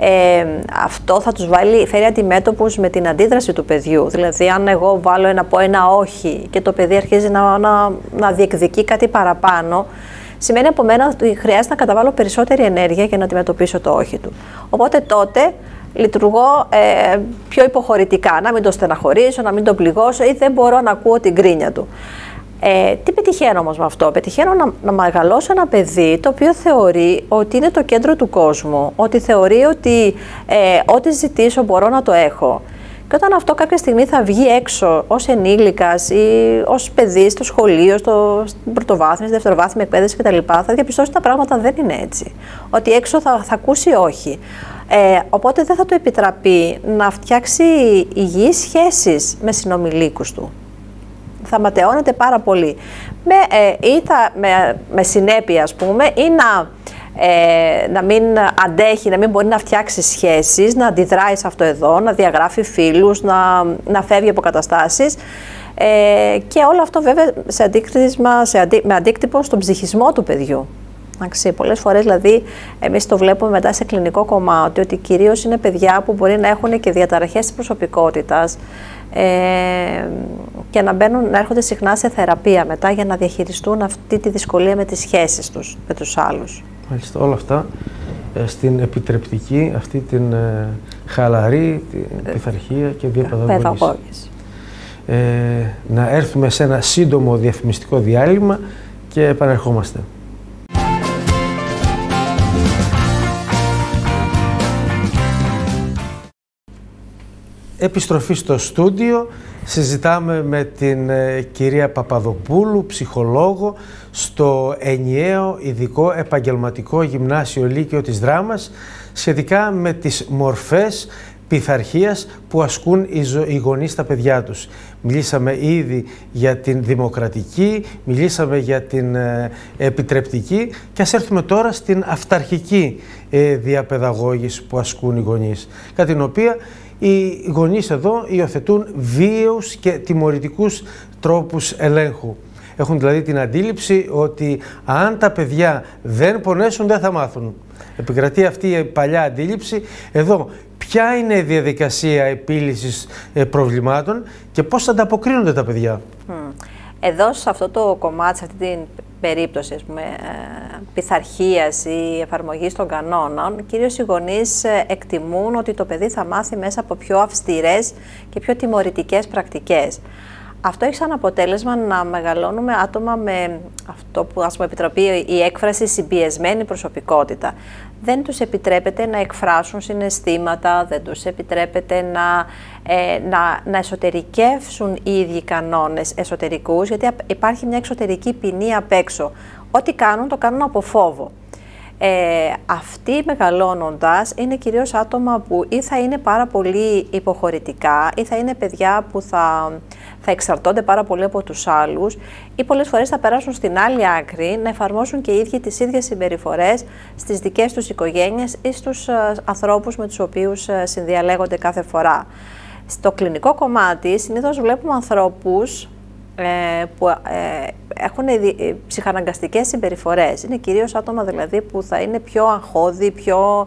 αυτό θα τους φέρει αντιμέτωπους με την αντίδραση του παιδιού. Δηλαδή, αν εγώ πω ένα όχι και το παιδί αρχίζει να διεκδικεί κάτι παραπάνω, σημαίνει από μένα ότι χρειάζεται να καταβάλω περισσότερη ενέργεια για να αντιμετωπίσω το όχι του. Οπότε τότε λειτουργώ πιο υποχωρητικά, να μην το στεναχωρήσω, να μην το πληγώσω ή δεν μπορώ να ακούω την γκρίνια του. Τι πετυχαίνω όμως με αυτό? Πετυχαίνω να μεγαλώσω ένα παιδί το οποίο θεωρεί ότι είναι το κέντρο του κόσμου, ότι θεωρεί ότι ό,τι ζητήσω μπορώ να το έχω. Και όταν αυτό κάποια στιγμή θα βγει έξω ως ενήλικας ή ως παιδί στο σχολείο, στην πρωτοβάθμια, στη δευτεροβάθμια εκπαίδευση κτλ., θα διαπιστώσει ότι τα πράγματα δεν είναι έτσι. Ότι έξω θα ακούσει όχι. Οπότε δεν θα του επιτραπεί να φτιάξει υγιείς σχέσεις με συνομιλίκους του. Θα ματαιώνεται πάρα πολύ. Με συνέπεια, ας πούμε, ή να μην αντέχει, να μην μπορεί να φτιάξει σχέσεις, να αντιδράει σε αυτό εδώ, να διαγράφει φίλους, να φεύγει από καταστάσεις. Και όλο αυτό βέβαια με αντίκτυπο στον ψυχισμό του παιδιού. Πολλές φορές δηλαδή εμείς το βλέπουμε μετά σε κλινικό κομμάτι, ότι κυρίως είναι παιδιά που μπορεί να έχουν και διαταραχές της προσωπικότητας και να έρχονται συχνά σε θεραπεία μετά για να διαχειριστούν αυτή τη δυσκολία με τις σχέσεις τους με τους άλλους. Μάλιστα, όλα αυτά στην επιτρεπτική, αυτή την χαλαρή την πειθαρχία και διαπαιδαγώγηση. Να έρθουμε σε ένα σύντομο διαφημιστικό διάλειμμα και επανερχόμαστε. Επιστροφή στο στούντιο, συζητάμε με την κυρία Παπαδοπούλου, ψυχολόγο, στο ενιαίο ειδικό επαγγελματικό γυμνάσιο Λύκειο της Δράμας, σχετικά με τις μορφές πειθαρχίας που ασκούν οι γονείς στα παιδιά τους. Μιλήσαμε ήδη για την δημοκρατική, μιλήσαμε για την επιτρεπτική και ας έρθουμε τώρα στην αυταρχική διαπαιδαγώγηση που ασκούν οι γονείς, κατά την οποία οι γονείς εδώ υιοθετούν βίαιους και τιμωρητικούς τρόπους ελέγχου. Έχουν δηλαδή την αντίληψη ότι αν τα παιδιά δεν πονέσουν δεν θα μάθουν. Επικρατεί αυτή η παλιά αντίληψη. Εδώ ποια είναι η διαδικασία επίλυσης προβλημάτων και πώς ανταποκρίνονται τα παιδιά? Εδώ σε αυτό το κομμάτι, σε αυτή την περίπτωση πειθαρχίας ή εφαρμογής των κανόνων, κυρίως οι γονείς εκτιμούν ότι το παιδί θα μάθει μέσα από πιο αυστηρές και πιο τιμωρητικές πρακτικές. Αυτό έχει σαν αποτέλεσμα να μεγαλώνουμε άτομα με αυτό που ας πούμε επιτροπεί η έκφραση συμπιεσμένη προσωπικότητα. Δεν τους επιτρέπεται να εκφράσουν συναισθήματα, δεν τους επιτρέπεται να εσωτερικεύσουν οι ίδιοι κανόνες εσωτερικούς, γιατί υπάρχει μια εξωτερική ποινή απ' έξω. Ό,τι κάνουν, το κάνουν από φόβο. Αυτοί μεγαλώνοντας είναι κυρίως άτομα που ή θα είναι πάρα πολύ υποχωρητικά ή θα είναι παιδιά που θα εξαρτώνται πάρα πολύ από τους άλλους ή πολλές φορές θα περάσουν στην άλλη άκρη να εφαρμόσουν και οι ίδιοι τις ίδιες συμπεριφορές στις δικές τους οικογένειες ή στους ανθρώπους με τους οποίους συνδιαλέγονται κάθε φορά. Στο κλινικό κομμάτι συνήθως βλέπουμε ανθρώπους που έχουν ψυχαναγκαστικές συμπεριφορές. Είναι κυρίως άτομα δηλαδή που θα είναι πιο αγχώδη, πιο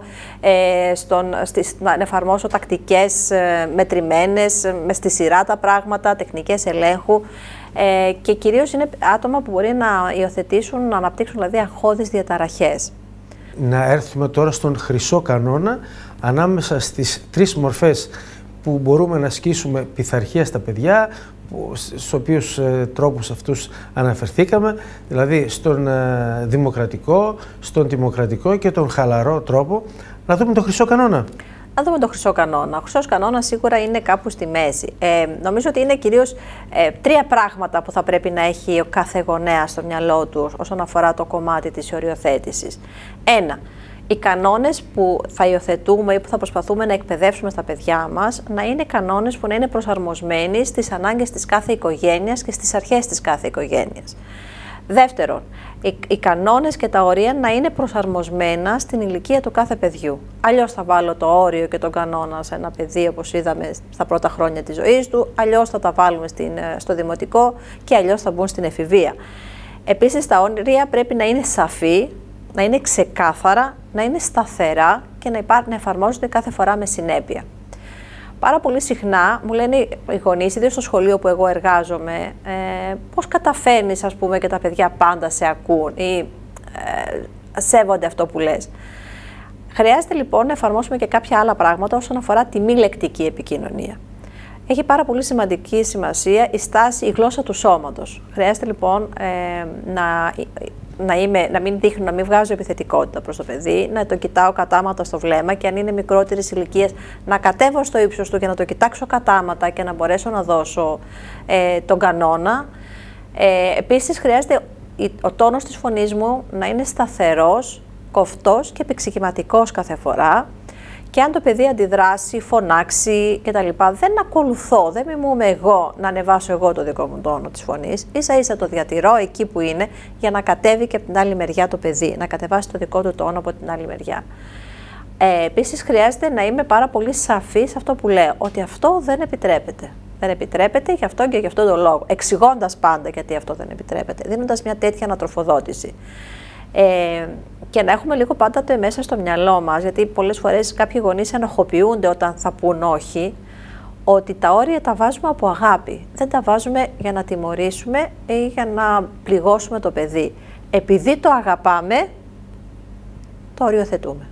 να εφαρμόσω τακτικές μετρημένες, με στη σειρά τα πράγματα, τεχνικές ελέγχου και κυρίως είναι άτομα που μπορεί να υιοθετήσουν, να αναπτύξουν δηλαδή αγχώδεις διαταραχές. Να έρθουμε τώρα στον χρυσό κανόνα ανάμεσα στις τρεις μορφές που μπορούμε να ασκήσουμε πειθαρχία στα παιδιά, στους οποίους τρόπους αυτούς αναφερθήκαμε, δηλαδή στον δημοκρατικό, στον τιμοκρατικό και τον χαλαρό τρόπο. Να δούμε τον χρυσό κανόνα. Να δούμε τον χρυσό κανόνα. Ο χρυσός κανόνας σίγουρα είναι κάπου στη μέση. Νομίζω ότι είναι κυρίως τρία πράγματα που θα πρέπει να έχει ο κάθε γονέας στο μυαλό του όσον αφορά το κομμάτι της οριοθέτησης. Ένα, οι κανόνες που θα υιοθετούμε ή που θα προσπαθούμε να εκπαιδεύσουμε στα παιδιά μας να είναι κανόνες που να είναι προσαρμοσμένοι στις ανάγκες της κάθε οικογένειας και στις αρχές της κάθε οικογένειας. Δεύτερον, οι κανόνες και τα όρια να είναι προσαρμοσμένα στην ηλικία του κάθε παιδιού. Αλλιώς θα βάλω το όριο και τον κανόνα σε ένα παιδί, όπως είδαμε στα πρώτα χρόνια της ζωής του, αλλιώς θα τα βάλουμε στο δημοτικό και αλλιώς θα μπουν στην εφηβεία. Επίσης, τα όρια πρέπει να είναι σαφή, να είναι ξεκάθαρα, να είναι σταθερά και να εφαρμόζονται κάθε φορά με συνέπεια. Πάρα πολύ συχνά μου λένε οι γονείς, ιδίως στο σχολείο που εγώ εργάζομαι, πώς καταφέρνεις ας πούμε και τα παιδιά πάντα σε ακούν ή σέβονται αυτό που λες. Χρειάζεται λοιπόν να εφαρμόσουμε και κάποια άλλα πράγματα όσον αφορά τη μη λεκτική επικοινωνία. Έχει πάρα πολύ σημαντική σημασία η στάση, η γλώσσα του σώματος. Χρειάζεται λοιπόν να μην δείχνω, να μην βγάζω επιθετικότητα προς το παιδί, να το κοιτάω κατάματα στο βλέμμα και αν είναι μικρότερης ηλικίας να κατέβω στο ύψος του και να το κοιτάξω κατάματα και να μπορέσω να δώσω τον κανόνα. Επίσης χρειάζεται ο τόνος της φωνής μου να είναι σταθερός, κοφτός και επεξηγηματικός κάθε φορά. Και αν το παιδί αντιδράσει, φωνάξει κτλ. Δεν ακολουθώ, δεν μιμούμαι εγώ να ανεβάσω εγώ το δικό μου τόνο της φωνής. Ίσα ίσα το διατηρώ εκεί που είναι για να κατέβει και από την άλλη μεριά το παιδί, να κατεβάσει το δικό του τόνο από την άλλη μεριά. Επίσης χρειάζεται να είμαι πάρα πολύ σαφή σε αυτό που λέω, ότι αυτό δεν επιτρέπεται. Δεν επιτρέπεται γι' αυτό και γι' αυτόν τον λόγο. Εξηγώντας πάντα γιατί αυτό δεν επιτρέπεται, δίνοντας μια τέτοια ανατροφοδότηση. Και να έχουμε λίγο πάντα το μέσα στο μυαλό μας, γιατί πολλές φορές κάποιοι γονείς ενοχοποιούνται όταν θα πούν όχι, ότι τα όρια τα βάζουμε από αγάπη. Δεν τα βάζουμε για να τιμωρήσουμε ή για να πληγώσουμε το παιδί. Επειδή το αγαπάμε, το οριοθετούμε.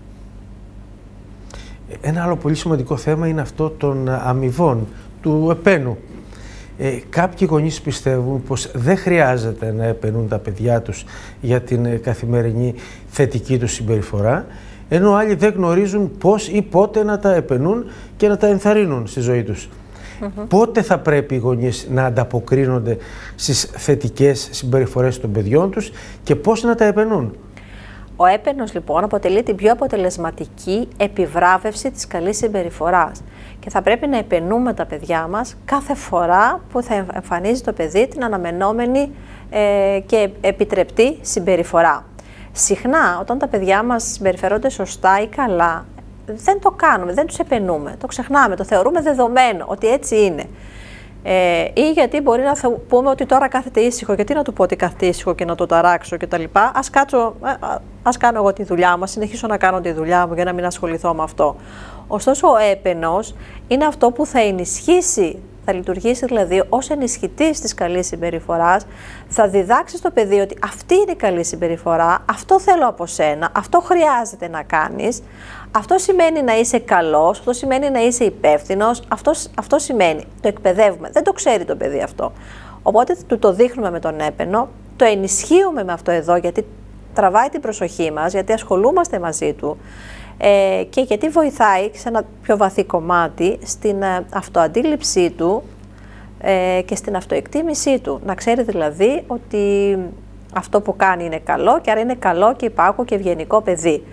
Ένα άλλο πολύ σημαντικό θέμα είναι αυτό των αμοιβών, του επένου. Κάποιοι γονείς πιστεύουν πως δεν χρειάζεται να επενούν τα παιδιά τους για την καθημερινή θετική τους συμπεριφορά, ενώ άλλοι δεν γνωρίζουν πώς ή πότε να τα επενούν και να τα ενθαρρύνουν στη ζωή τους. Πότε θα πρέπει οι γονείς να ανταποκρίνονται στις θετικές συμπεριφορές των παιδιών τους και πώς να τα επενούν? Ο έπαινος λοιπόν αποτελεί την πιο αποτελεσματική επιβράβευση της καλής συμπεριφοράς και θα πρέπει να επενούμε τα παιδιά μας κάθε φορά που θα εμφανίζει το παιδί την αναμενόμενη και επιτρεπτή συμπεριφορά. Συχνά όταν τα παιδιά μας συμπεριφερόνται σωστά ή καλά δεν το κάνουμε, δεν τους επενούμε, το ξεχνάμε, το θεωρούμε δεδομένο ότι έτσι είναι. Ή γιατί μπορεί να πούμε ότι τώρα κάθεται ήσυχο, γιατί να του πω ότι κάθεται ήσυχο και να το ταράξω κτλ. Ας κάνω εγώ τη δουλειά μου, συνεχίσω να κάνω τη δουλειά μου για να μην ασχοληθώ με αυτό. Ωστόσο ο έπαινος είναι αυτό που θα ενισχύσει, θα λειτουργήσει δηλαδή ως ενισχυτής της καλής συμπεριφοράς, θα διδάξει στο παιδί ότι αυτή είναι η καλή συμπεριφορά, αυτό θέλω από σένα, αυτό χρειάζεται να κάνεις, Αυτό σημαίνει να είσαι καλός, αυτό σημαίνει να είσαι υπεύθυνος, αυτό σημαίνει. Το εκπαιδεύουμε. Δεν το ξέρει το παιδί αυτό. Οπότε του το δείχνουμε με τον έπαινο, το ενισχύουμε με αυτό εδώ, γιατί τραβάει την προσοχή μας, γιατί ασχολούμαστε μαζί του και γιατί βοηθάει σε ένα πιο βαθύ κομμάτι στην αυτοαντίληψή του και στην αυτοεκτίμησή του. Να ξέρει δηλαδή ότι αυτό που κάνει είναι καλό και άρα είναι καλό και υπάκου και ευγενικό παιδί.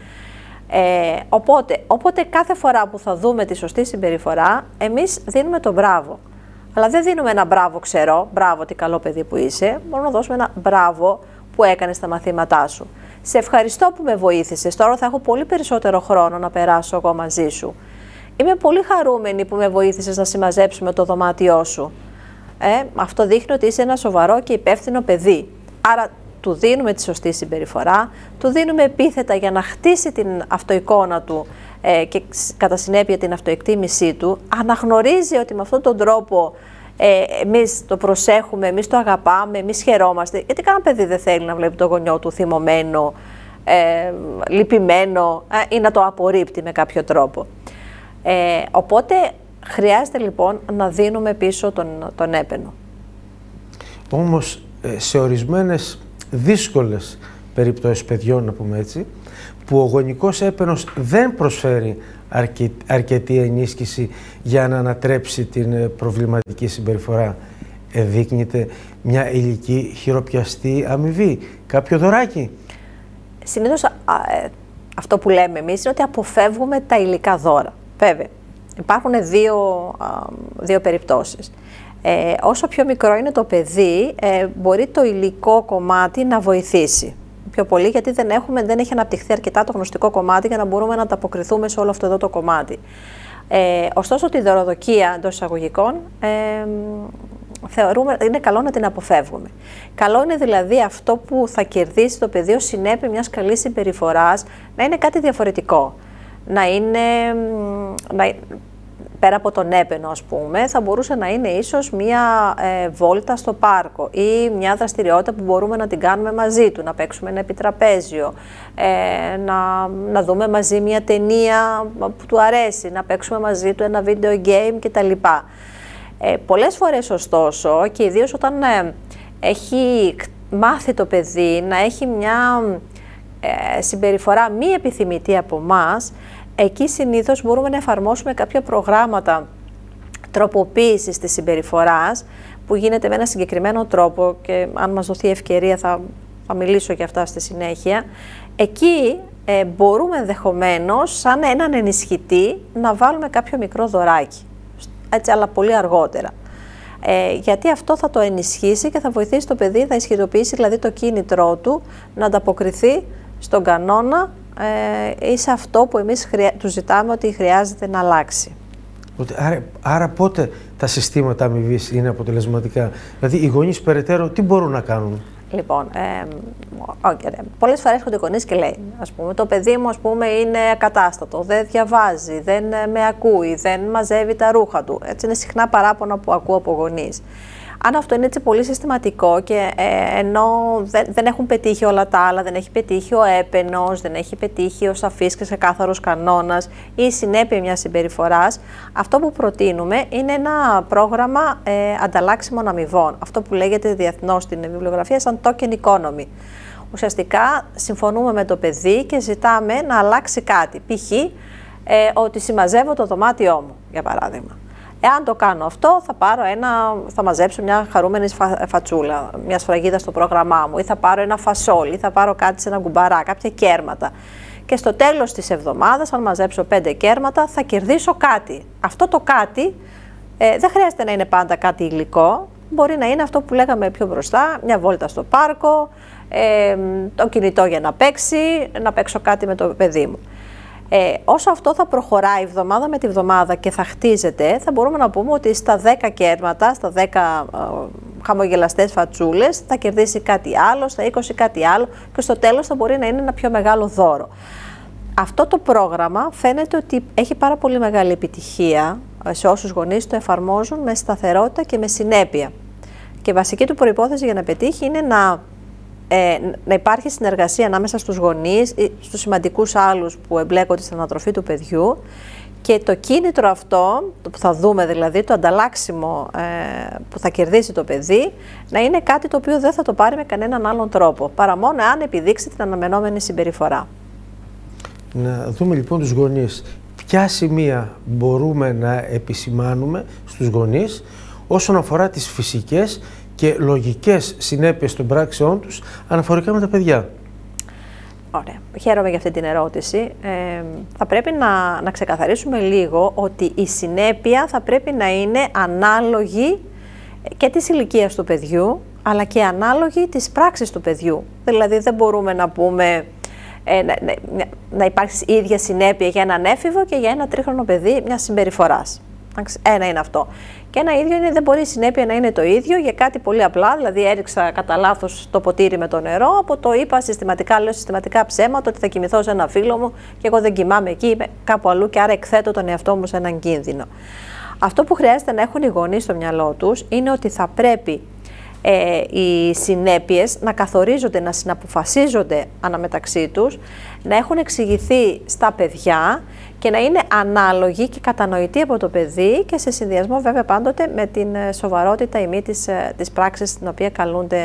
Οπότε κάθε φορά που θα δούμε τη σωστή συμπεριφορά, εμείς δίνουμε το μπράβο. Αλλά δεν δίνουμε ένα μπράβο ξερό, μπράβο τι καλό παιδί που είσαι, μπορούμε να δώσουμε ένα μπράβο που έκανες τα μαθήματά σου. Σε ευχαριστώ που με βοήθησες, τώρα θα έχω πολύ περισσότερο χρόνο να περάσω εγώ μαζί σου. Είμαι πολύ χαρούμενη που με βοήθησες να συμμαζέψουμε το δωμάτιό σου. Αυτό δείχνει ότι είσαι ένα σοβαρό και υπεύθυνο παιδί. Άρα του δίνουμε τη σωστή συμπεριφορά, του δίνουμε επίθετα για να χτίσει την αυτοεικόνα του και κατά συνέπεια την αυτοεκτίμησή του, αναγνωρίζει ότι με αυτόν τον τρόπο εμείς το προσέχουμε, εμείς το αγαπάμε, εμείς χαιρόμαστε, γιατί κανένα παιδί δεν θέλει να βλέπει το γονιό του θυμωμένο, λυπημένο ή να το απορρίπτει με κάποιο τρόπο. Οπότε χρειάζεται λοιπόν να δίνουμε πίσω τον έπαινο. Όμως σε ορισμένες δύσκολες περιπτώσεις παιδιών, να πούμε έτσι, που ο γονικός έπαινος δεν προσφέρει αρκετή ενίσχυση για να ανατρέψει την προβληματική συμπεριφορά, δείχνεται μια υλική χειροπιαστή αμοιβή, κάποιο δωράκι. Συνήθως αυτό που λέμε εμείς είναι ότι αποφεύγουμε τα υλικά δώρα. Βέβαια, υπάρχουν δύο περιπτώσεις. Όσο πιο μικρό είναι το παιδί, μπορεί το υλικό κομμάτι να βοηθήσει πιο πολύ, γιατί δεν έχει αναπτυχθεί αρκετά το γνωστικό κομμάτι για να μπορούμε να ανταποκριθούμε σε όλο αυτό εδώ το κομμάτι. Ωστόσο, τη δωροδοκία εντός εισαγωγικών θεωρούμε είναι καλό να την αποφεύγουμε. Καλό είναι δηλαδή αυτό που θα κερδίσει το παιδί ως συνέπεια μιας καλής συμπεριφοράς να είναι κάτι διαφορετικό. Πέρα από τον έπαινο, ας πούμε, θα μπορούσε να είναι ίσως μία βόλτα στο πάρκο ή μια δραστηριότητα που μπορούμε να την κάνουμε μαζί του, να παίξουμε ένα επιτραπέζιο, να δούμε μαζί μια ταινία που του αρέσει, να παίξουμε μαζί του ένα video game κτλ. Πολλές φορές, ωστόσο, και ιδίως όταν έχει μάθει το παιδί να έχει μια συμπεριφορά μη επιθυμητή από εμάς, εκεί συνήθως μπορούμε να εφαρμόσουμε κάποια προγράμματα τροποποίησης της συμπεριφοράς που γίνεται με ένα συγκεκριμένο τρόπο και αν μας δοθεί ευκαιρία θα μιλήσω για αυτά στη συνέχεια. Εκεί μπορούμε ενδεχομένως σαν έναν ενισχυτή να βάλουμε κάποιο μικρό δωράκι, έτσι, αλλά πολύ αργότερα. Γιατί αυτό θα το ενισχύσει και θα βοηθήσει το παιδί, θα ισχυροποιήσει δηλαδή το κίνητρό του να ανταποκριθεί στον κανόνα ή σε αυτό που εμείς του ζητάμε ότι χρειάζεται να αλλάξει. Άρα πότε τα συστήματα αμοιβής είναι αποτελεσματικά? Δηλαδή οι γονείς περαιτέρω τι μπορούν να κάνουν? Λοιπόν, πολλές φορές έρχονται οι γονείς και λέει, ας πούμε, το παιδί μου είναι ακατάστατο, δεν διαβάζει, δεν με ακούει, δεν μαζεύει τα ρούχα του. Έτσι είναι συχνά παράπονα που ακούω από γονείς. Αν αυτό είναι έτσι πολύ συστηματικό και ενώ δεν έχουν πετύχει όλα τα άλλα, δεν έχει πετύχει ο έπαινος, δεν έχει πετύχει ο σαφής και ξεκάθαρος κανόνας ή η συνέπεια μιας συμπεριφοράς, αυτό που προτείνουμε είναι ένα πρόγραμμα ανταλλάξιμων αμοιβών. Αυτό που λέγεται διεθνώς στην βιβλιογραφία σαν token economy. Ουσιαστικά συμφωνούμε με το παιδί και ζητάμε να αλλάξει κάτι. Π.χ. ότι συμμαζεύω το δωμάτιό μου, για παράδειγμα. Εάν το κάνω αυτό, θα μαζέψω μια χαρούμενη φατσούλα, μια σφραγίδα στο πρόγραμμά μου, ή θα πάρω ένα φασόλι, ή θα πάρω κάτι σε ένα κουμπαρά, κάποια κέρματα. Και στο τέλος της εβδομάδας, αν μαζέψω 5 κέρματα, θα κερδίσω κάτι. Αυτό το κάτι δεν χρειάζεται να είναι πάντα κάτι υλικό. Μπορεί να είναι αυτό που λέγαμε πιο μπροστά, μια βόλτα στο πάρκο, το κινητό για να παίξω κάτι με το παιδί μου. Όσο αυτό θα προχωράει εβδομάδα με τη βδομάδα και θα χτίζεται, θα μπορούμε να πούμε ότι στα 10 κέρματα, στα 10 χαμογελαστές φατσούλες θα κερδίσει κάτι άλλο, στα 20 κάτι άλλο και στο τέλος θα μπορεί να είναι ένα πιο μεγάλο δώρο. Αυτό το πρόγραμμα φαίνεται ότι έχει πάρα πολύ μεγάλη επιτυχία σε όσους γονείς το εφαρμόζουν με σταθερότητα και με συνέπεια. Και βασική του προϋπόθεση για να πετύχει είναι να να υπάρχει συνεργασία ανάμεσα στους γονείς ή στους σημαντικούς άλλους που εμπλέκονται στην ανατροφή του παιδιού, και το κίνητρο αυτό, που θα δούμε δηλαδή, το ανταλλάξιμο που θα κερδίσει το παιδί, να είναι κάτι το οποίο δεν θα το πάρει με κανέναν άλλον τρόπο, παρά μόνο αν επιδείξει την αναμενόμενη συμπεριφορά. Να δούμε λοιπόν τους γονείς. Ποια σημεία μπορούμε να επισημάνουμε στους γονείς όσον αφορά τις φυσικές και λογικές συνέπειες των πράξεών τους αναφορικά με τα παιδιά? Ωραία. Χαίρομαι για αυτή την ερώτηση. Θα πρέπει να ξεκαθαρίσουμε λίγο ότι η συνέπεια θα πρέπει να είναι ανάλογη και της ηλικίας του παιδιού, αλλά και ανάλογη της πράξης του παιδιού. Δηλαδή δεν μπορούμε να πούμε να υπάρξει η ίδια συνέπεια για έναν έφηβο και για ένα τρίχρονο παιδί μιας συμπεριφοράς. Ένα είναι αυτό. Και ένα ίδιο είναι, δεν μπορεί η συνέπεια να είναι το ίδιο για κάτι πολύ απλά, δηλαδή έριξα κατά λάθος το ποτήρι με το νερό, από το είπα συστηματικά, λέω συστηματικά ψέματα ότι θα κοιμηθώ σε ένα φίλο μου και εγώ δεν κοιμάμαι εκεί, είμαι κάπου αλλού και άρα εκθέτω τον εαυτό μου σε έναν κίνδυνο. Αυτό που χρειάζεται να έχουν οι γονείς στο μυαλό τους είναι ότι θα πρέπει οι συνέπειες να καθορίζονται, να συναποφασίζονται αναμεταξύ τους, να έχουν εξηγηθεί στα παιδιά και να είναι ανάλογοι και κατανοητοί από το παιδί και σε συνδυασμό βέβαια πάντοτε με την σοβαρότητα ή μη της πράξης στην οποία καλούνται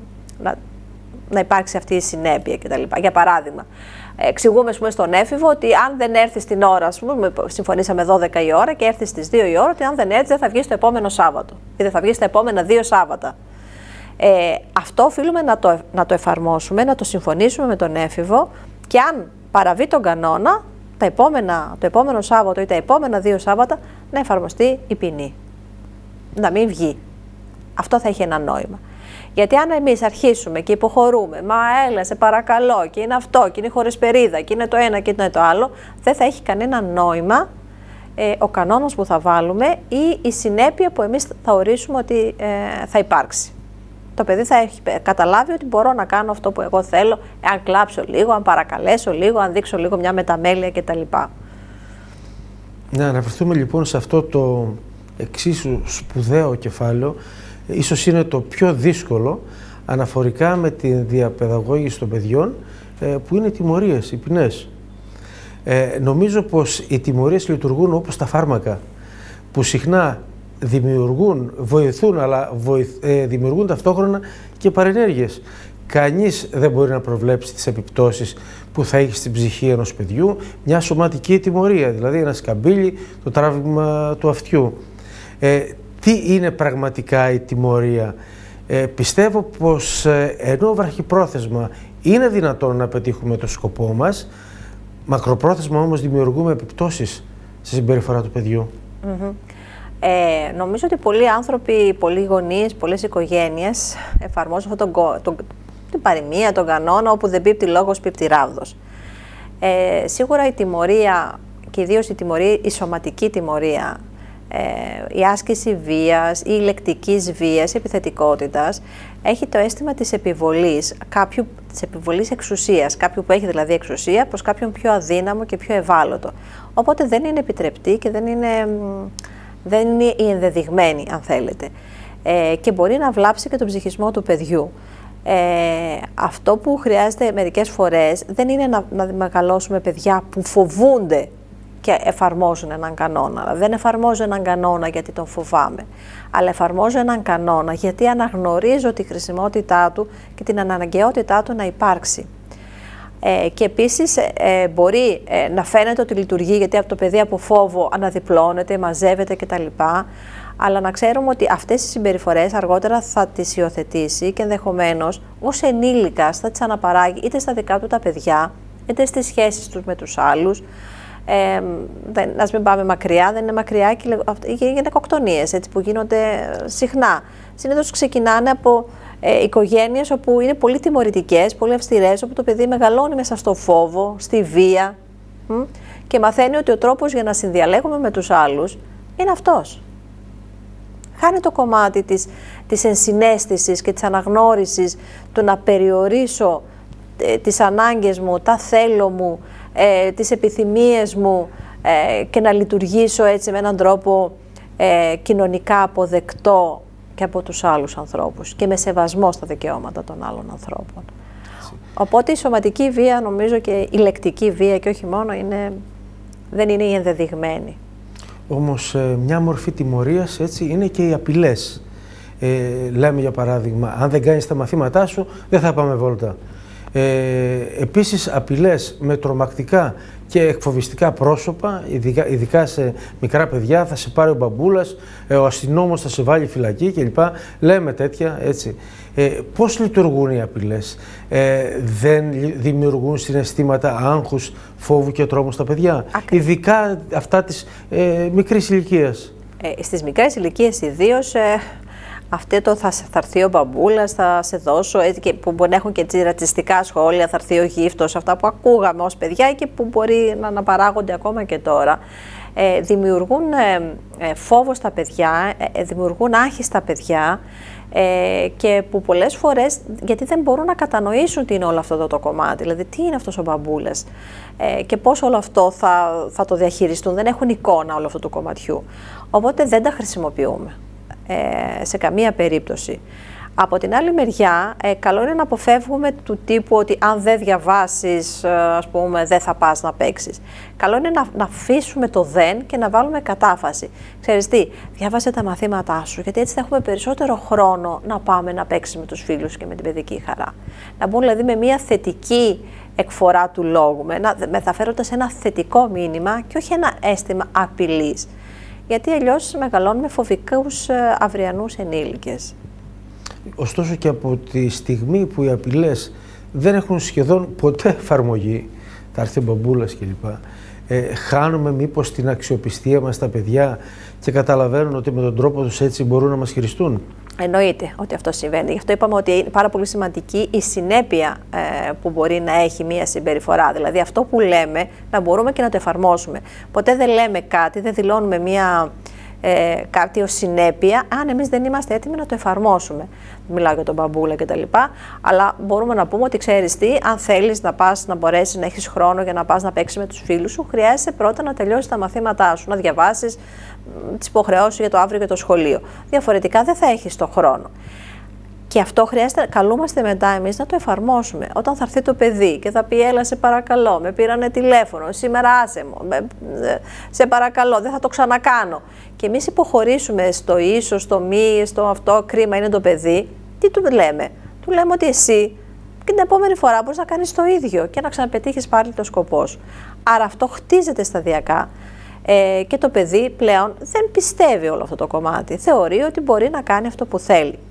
να υπάρξει αυτή η συνέπεια κτλ. Για παράδειγμα, εξηγούμε στον έφηβο ότι αν δεν έρθει στην ώρα, συμφωνήσαμε 12 η ώρα και έρθει στις 2 η ώρα, ότι αν δεν έρθει δεν θα βγει το επόμενο Σάββατο ή δεν θα βγει στα επόμενα 2 Σάββατα. Αυτό οφείλουμε να το εφαρμόσουμε, να το συμφωνήσουμε με τον έφηβο, και αν παραβεί τον κανόνα, το επόμενο Σάββατο ή τα επόμενα 2 Σάββατα να εφαρμοστεί η ποινή. Να μην βγει. Αυτό θα έχει ένα νόημα. Γιατί αν εμείς αρχίσουμε και υποχωρούμε, μα έλα σε παρακαλώ και είναι αυτό και είναι χωρίς περίδα και είναι το ένα και είναι το άλλο, δεν θα έχει κανένα νόημα ο κανόνας που θα βάλουμε ή η συνέπεια που εμείς θα ορίσουμε ότι θα υπάρξει. Το παιδί θα έχει καταλάβει ότι μπορώ να κάνω αυτό που εγώ θέλω, αν κλάψω λίγο, αν παρακαλέσω λίγο, αν δείξω λίγο μια μεταμέλεια κτλ. Να αναφερθούμε λοιπόν σε αυτό το εξίσου σπουδαίο κεφάλαιο, ίσως είναι το πιο δύσκολο αναφορικά με τη διαπαιδαγώγηση των παιδιών, που είναι οι τιμωρίες, οι ποινές. Νομίζω πως οι τιμωρίες λειτουργούν όπως τα φάρμακα, που συχνά βοηθούν, αλλά δημιουργούν ταυτόχρονα και παρενέργειες. Κανείς δεν μπορεί να προβλέψει τις επιπτώσεις που θα έχει στην ψυχή ενός παιδιού μια σωματική τιμωρία, δηλαδή ένα σκαμπίλι, το τράβημα του αυτιού. Τι είναι πραγματικά η τιμωρία? Πιστεύω πως ενώ βραχυπρόθεσμα είναι δυνατόν να πετύχουμε το σκοπό μας, μακροπρόθεσμα όμως δημιουργούμε επιπτώσεις στη συμπεριφορά του παιδιού. Νομίζω ότι πολλοί άνθρωποι, πολλοί γονείς, πολλές οικογένειες εφαρμόζουν την παροιμία, τον κανόνα, όπου δεν πίπτει λόγος πίπτει ράβδος. Σίγουρα η τιμωρία, και ιδίως η σωματική τιμωρία, η άσκηση βίας ή η λεκτικής βίας, η επιθετικότητας, έχει το αίσθημα της επιβολής, της επιβολής εξουσίας, κάποιου που έχει δηλαδή εξουσία προς κάποιον πιο αδύναμο και πιο ευάλωτο. Οπότε δεν είναι επιτρεπτή και δεν είναι η ενδεδειγμένη, αν θέλετε, και μπορεί να βλάψει και τον ψυχισμό του παιδιού. Αυτό που χρειάζεται μερικές φορές δεν είναι να μεγαλώσουμε παιδιά που φοβούνται και εφαρμόζουν έναν κανόνα. Δεν εφαρμόζω έναν κανόνα γιατί τον φοβάμαι, αλλά εφαρμόζω έναν κανόνα γιατί αναγνωρίζω τη χρησιμότητά του και την αναγκαιότητά του να υπάρξει. Και επίσης μπορεί να φαίνεται ότι λειτουργεί γιατί από το παιδί από φόβο αναδιπλώνεται, μαζεύεται κτλ. Αλλά να ξέρουμε ότι αυτές οι συμπεριφορές αργότερα θα τις υιοθετήσει και ενδεχομένως ως ενήλικας θα τις αναπαράγει είτε στα δικά του τα παιδιά, είτε στις σχέσεις τους με τους άλλους. Ας μην πάμε μακριά, δεν είναι μακριά και οι γυναικοκτονίες που γίνονται συχνά. Συνήθως ξεκινάνε από οικογένειες όπου είναι πολύ τιμωρητικές, πολύ αυστηρές, όπου το παιδί μεγαλώνει μέσα στο φόβο, στη βία και μαθαίνει ότι ο τρόπος για να συνδιαλέγουμε με τους άλλους είναι αυτός. Χάνει το κομμάτι της ενσυναίσθησης και της αναγνώρισης του να περιορίσω τις ανάγκες μου, τα θέλω μου, τις επιθυμίες μου και να λειτουργήσω έτσι με έναν τρόπο κοινωνικά αποδεκτό και από τους άλλους ανθρώπους και με σεβασμό στα δικαιώματα των άλλων ανθρώπων. Οπότε η σωματική βία, νομίζω, και η λεκτική βία και όχι μόνο, δεν είναι η ενδεδειγμένη. Όμως μια μορφή τιμωρίας, έτσι, είναι και οι απειλές. Λέμε για παράδειγμα, αν δεν κάνεις τα μαθήματά σου, δεν θα πάμε βόλτα. Επίσης απειλές με τρομακτικά και εκφοβιστικά πρόσωπα, ειδικά σε μικρά παιδιά, θα σε πάρει ο μπαμπούλας, ο αστυνόμος θα σε βάλει φυλακή κλπ. Λέμε τέτοια, έτσι. Πώς λειτουργούν οι απειλές? Δεν δημιουργούν συναισθήματα άγχους, φόβου και τρόμου στα παιδιά? Ειδικά αυτά της μικρής ηλικίας. Στις μικρές ηλικίες ιδίως, αυτό θα έρθει ο μπαμπούλας, θα σε δώσω, που μπορεί να έχουν και ρατσιστικά σχόλια, θα έρθει ο γύφτος, αυτά που ακούγαμε ως παιδιά και που μπορεί να αναπαράγονται ακόμα και τώρα. Δημιουργούν φόβο στα παιδιά, δημιουργούν άγχη στα παιδιά και που πολλές φορές, γιατί δεν μπορούν να κατανοήσουν τι είναι όλο αυτό το κομμάτι, δηλαδή τι είναι αυτός ο μπαμπούλας και πώς όλο αυτό θα το διαχειριστούν, δεν έχουν εικόνα όλο αυτό του κομματιού, οπότε δεν τα χρησιμοποιούμε σε καμία περίπτωση. Από την άλλη μεριά, καλό είναι να αποφεύγουμε του τύπου ότι αν δεν διαβάσεις, ας πούμε, δεν θα πας να παίξεις. Καλό είναι να αφήσουμε το δεν και να βάλουμε κατάφαση. Ξέρεις τι, διάβασε τα μαθήματά σου, γιατί έτσι θα έχουμε περισσότερο χρόνο να πάμε να παίξεις με τους φίλους και με την παιδική χαρά. Να μπουν δηλαδή με μια θετική εκφορά του λόγου, μεταφέροντας ένα θετικό μήνυμα και όχι ένα αίσθημα απειλής. Γιατί αλλιώς μεγαλώνουμε φοβικούς αυριανούς ενήλικες. Ωστόσο και από τη στιγμή που οι απειλές δεν έχουν σχεδόν ποτέ εφαρμογή, θα έρθει ο μπαμπούλας κλπ. Χάνουμε μήπως την αξιοπιστία μας στα παιδιά και καταλαβαίνουν ότι με τον τρόπο τους έτσι μπορούν να μας χειριστούν? Εννοείται ότι αυτό συμβαίνει. Γι' αυτό είπαμε ότι είναι πάρα πολύ σημαντική η συνέπεια που μπορεί να έχει μία συμπεριφορά. Δηλαδή αυτό που λέμε να μπορούμε και να το εφαρμόσουμε. Ποτέ δεν λέμε κάτι, δεν δηλώνουμε κάτι ως συνέπεια, αν εμείς δεν είμαστε έτοιμοι να το εφαρμόσουμε. Μιλάω για τον μπαμπούλα κτλ. Αλλά μπορούμε να πούμε ότι ξέρεις τι, αν θέλεις να πας, να μπορέσεις να έχεις χρόνο για να πας να παίξεις με τους φίλους σου, χρειάζεσαι πρώτα να τελειώσεις τα μαθήματά σου, να διαβάσεις τις υποχρεώσεις για το αύριο και το σχολείο. Διαφορετικά δεν θα έχεις το χρόνο. Και αυτό χρειάζεται, καλούμαστε μετά εμείς να το εφαρμόσουμε. Όταν θα έρθει το παιδί και θα πει έλα σε παρακαλώ, με πήρανε τηλέφωνο, σήμερα άσε μου, σε παρακαλώ, δεν θα το ξανακάνω. Και εμείς υποχωρήσουμε στο ίσως, στο μη, στο αυτό, κρίμα είναι το παιδί, τι του λέμε? Του λέμε ότι εσύ και την επόμενη φορά μπορείς να κάνεις το ίδιο και να ξαναπετύχεις πάλι το σκοπό σου. Άρα αυτό χτίζεται σταδιακά. Και το παιδί πλέον δεν πιστεύει όλο αυτό το κομμάτι. Θεωρεί ότι μπορεί να κάνει αυτό που θέλει.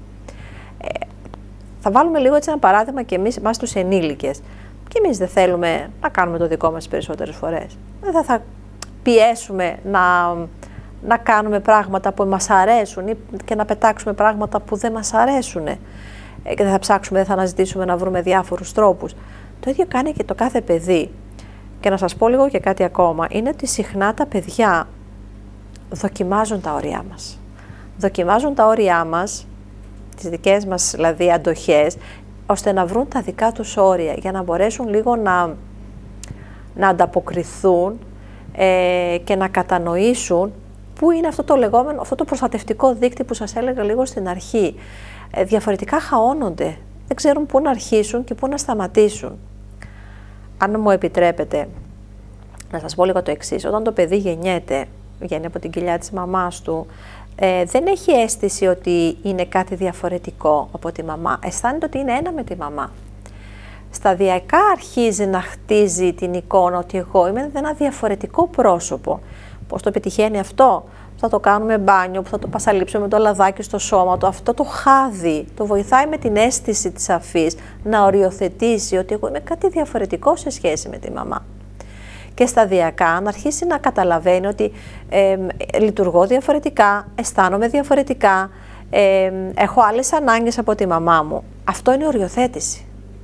Θα βάλουμε λίγο έτσι ένα παράδειγμα και εμείς τους ενήλικες. Και εμείς δεν θέλουμε να κάνουμε το δικό μας τις περισσότερες φορές. Δεν θα πιέσουμε να κάνουμε πράγματα που μας αρέσουν και να πετάξουμε πράγματα που δεν μας αρέσουν. Και δεν θα ψάξουμε, δεν θα αναζητήσουμε να βρούμε διάφορους τρόπους. Το ίδιο κάνει και το κάθε παιδί. Και να σας πω λίγο και κάτι ακόμα, είναι ότι συχνά τα παιδιά δοκιμάζουν τα όρια μας. Δοκιμάζουν τα όρια μας, τις δικές μας δηλαδή αντοχές, ώστε να βρουν τα δικά τους όρια, για να μπορέσουν λίγο να ανταποκριθούν και να κατανοήσουν πού είναι αυτό το λεγόμενο, αυτό το προστατευτικό δίκτυο που σας έλεγα λίγο στην αρχή. Διαφορετικά χαώνονται, δεν ξέρουν πού να αρχίσουν και πού να σταματήσουν. Αν μου επιτρέπετε να σας πω λίγο το εξής, όταν το παιδί βγαίνει από την κοιλιά της μαμάς του, δεν έχει αίσθηση ότι είναι κάτι διαφορετικό από τη μαμά, αισθάνεται ότι είναι ένα με τη μαμά. Σταδιακά αρχίζει να χτίζει την εικόνα ότι εγώ είμαι ένα διαφορετικό πρόσωπο. Πώς το πετυχαίνει αυτό? Θα το κάνουμε μπάνιο, που θα το πασαλείψουμε με το λαδάκι στο σώμα του. Αυτό το χάδι το βοηθάει με την αίσθηση της αφής να οριοθετήσει ότι εγώ είμαι κάτι διαφορετικό σε σχέση με τη μαμά. Και σταδιακά να αρχίσει να καταλαβαίνει ότι λειτουργώ διαφορετικά, αισθάνομαι διαφορετικά, έχω άλλες ανάγκες από τη μαμά μου. Αυτό είναι οριοθέτηση.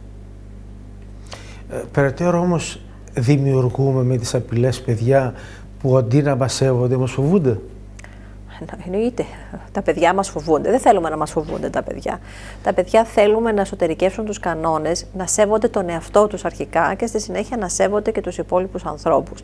Περαιτέρω όμως δημιουργούμε με τις απειλές παιδιά που αντί να μας σέβονται μας φοβούνται. Εννοείται. Τα παιδιά μας φοβούνται. Δεν θέλουμε να μας φοβούνται τα παιδιά. Τα παιδιά θέλουμε να εσωτερικεύσουν τους κανόνες, να σέβονται τον εαυτό τους αρχικά και στη συνέχεια να σέβονται και τους υπόλοιπους ανθρώπους.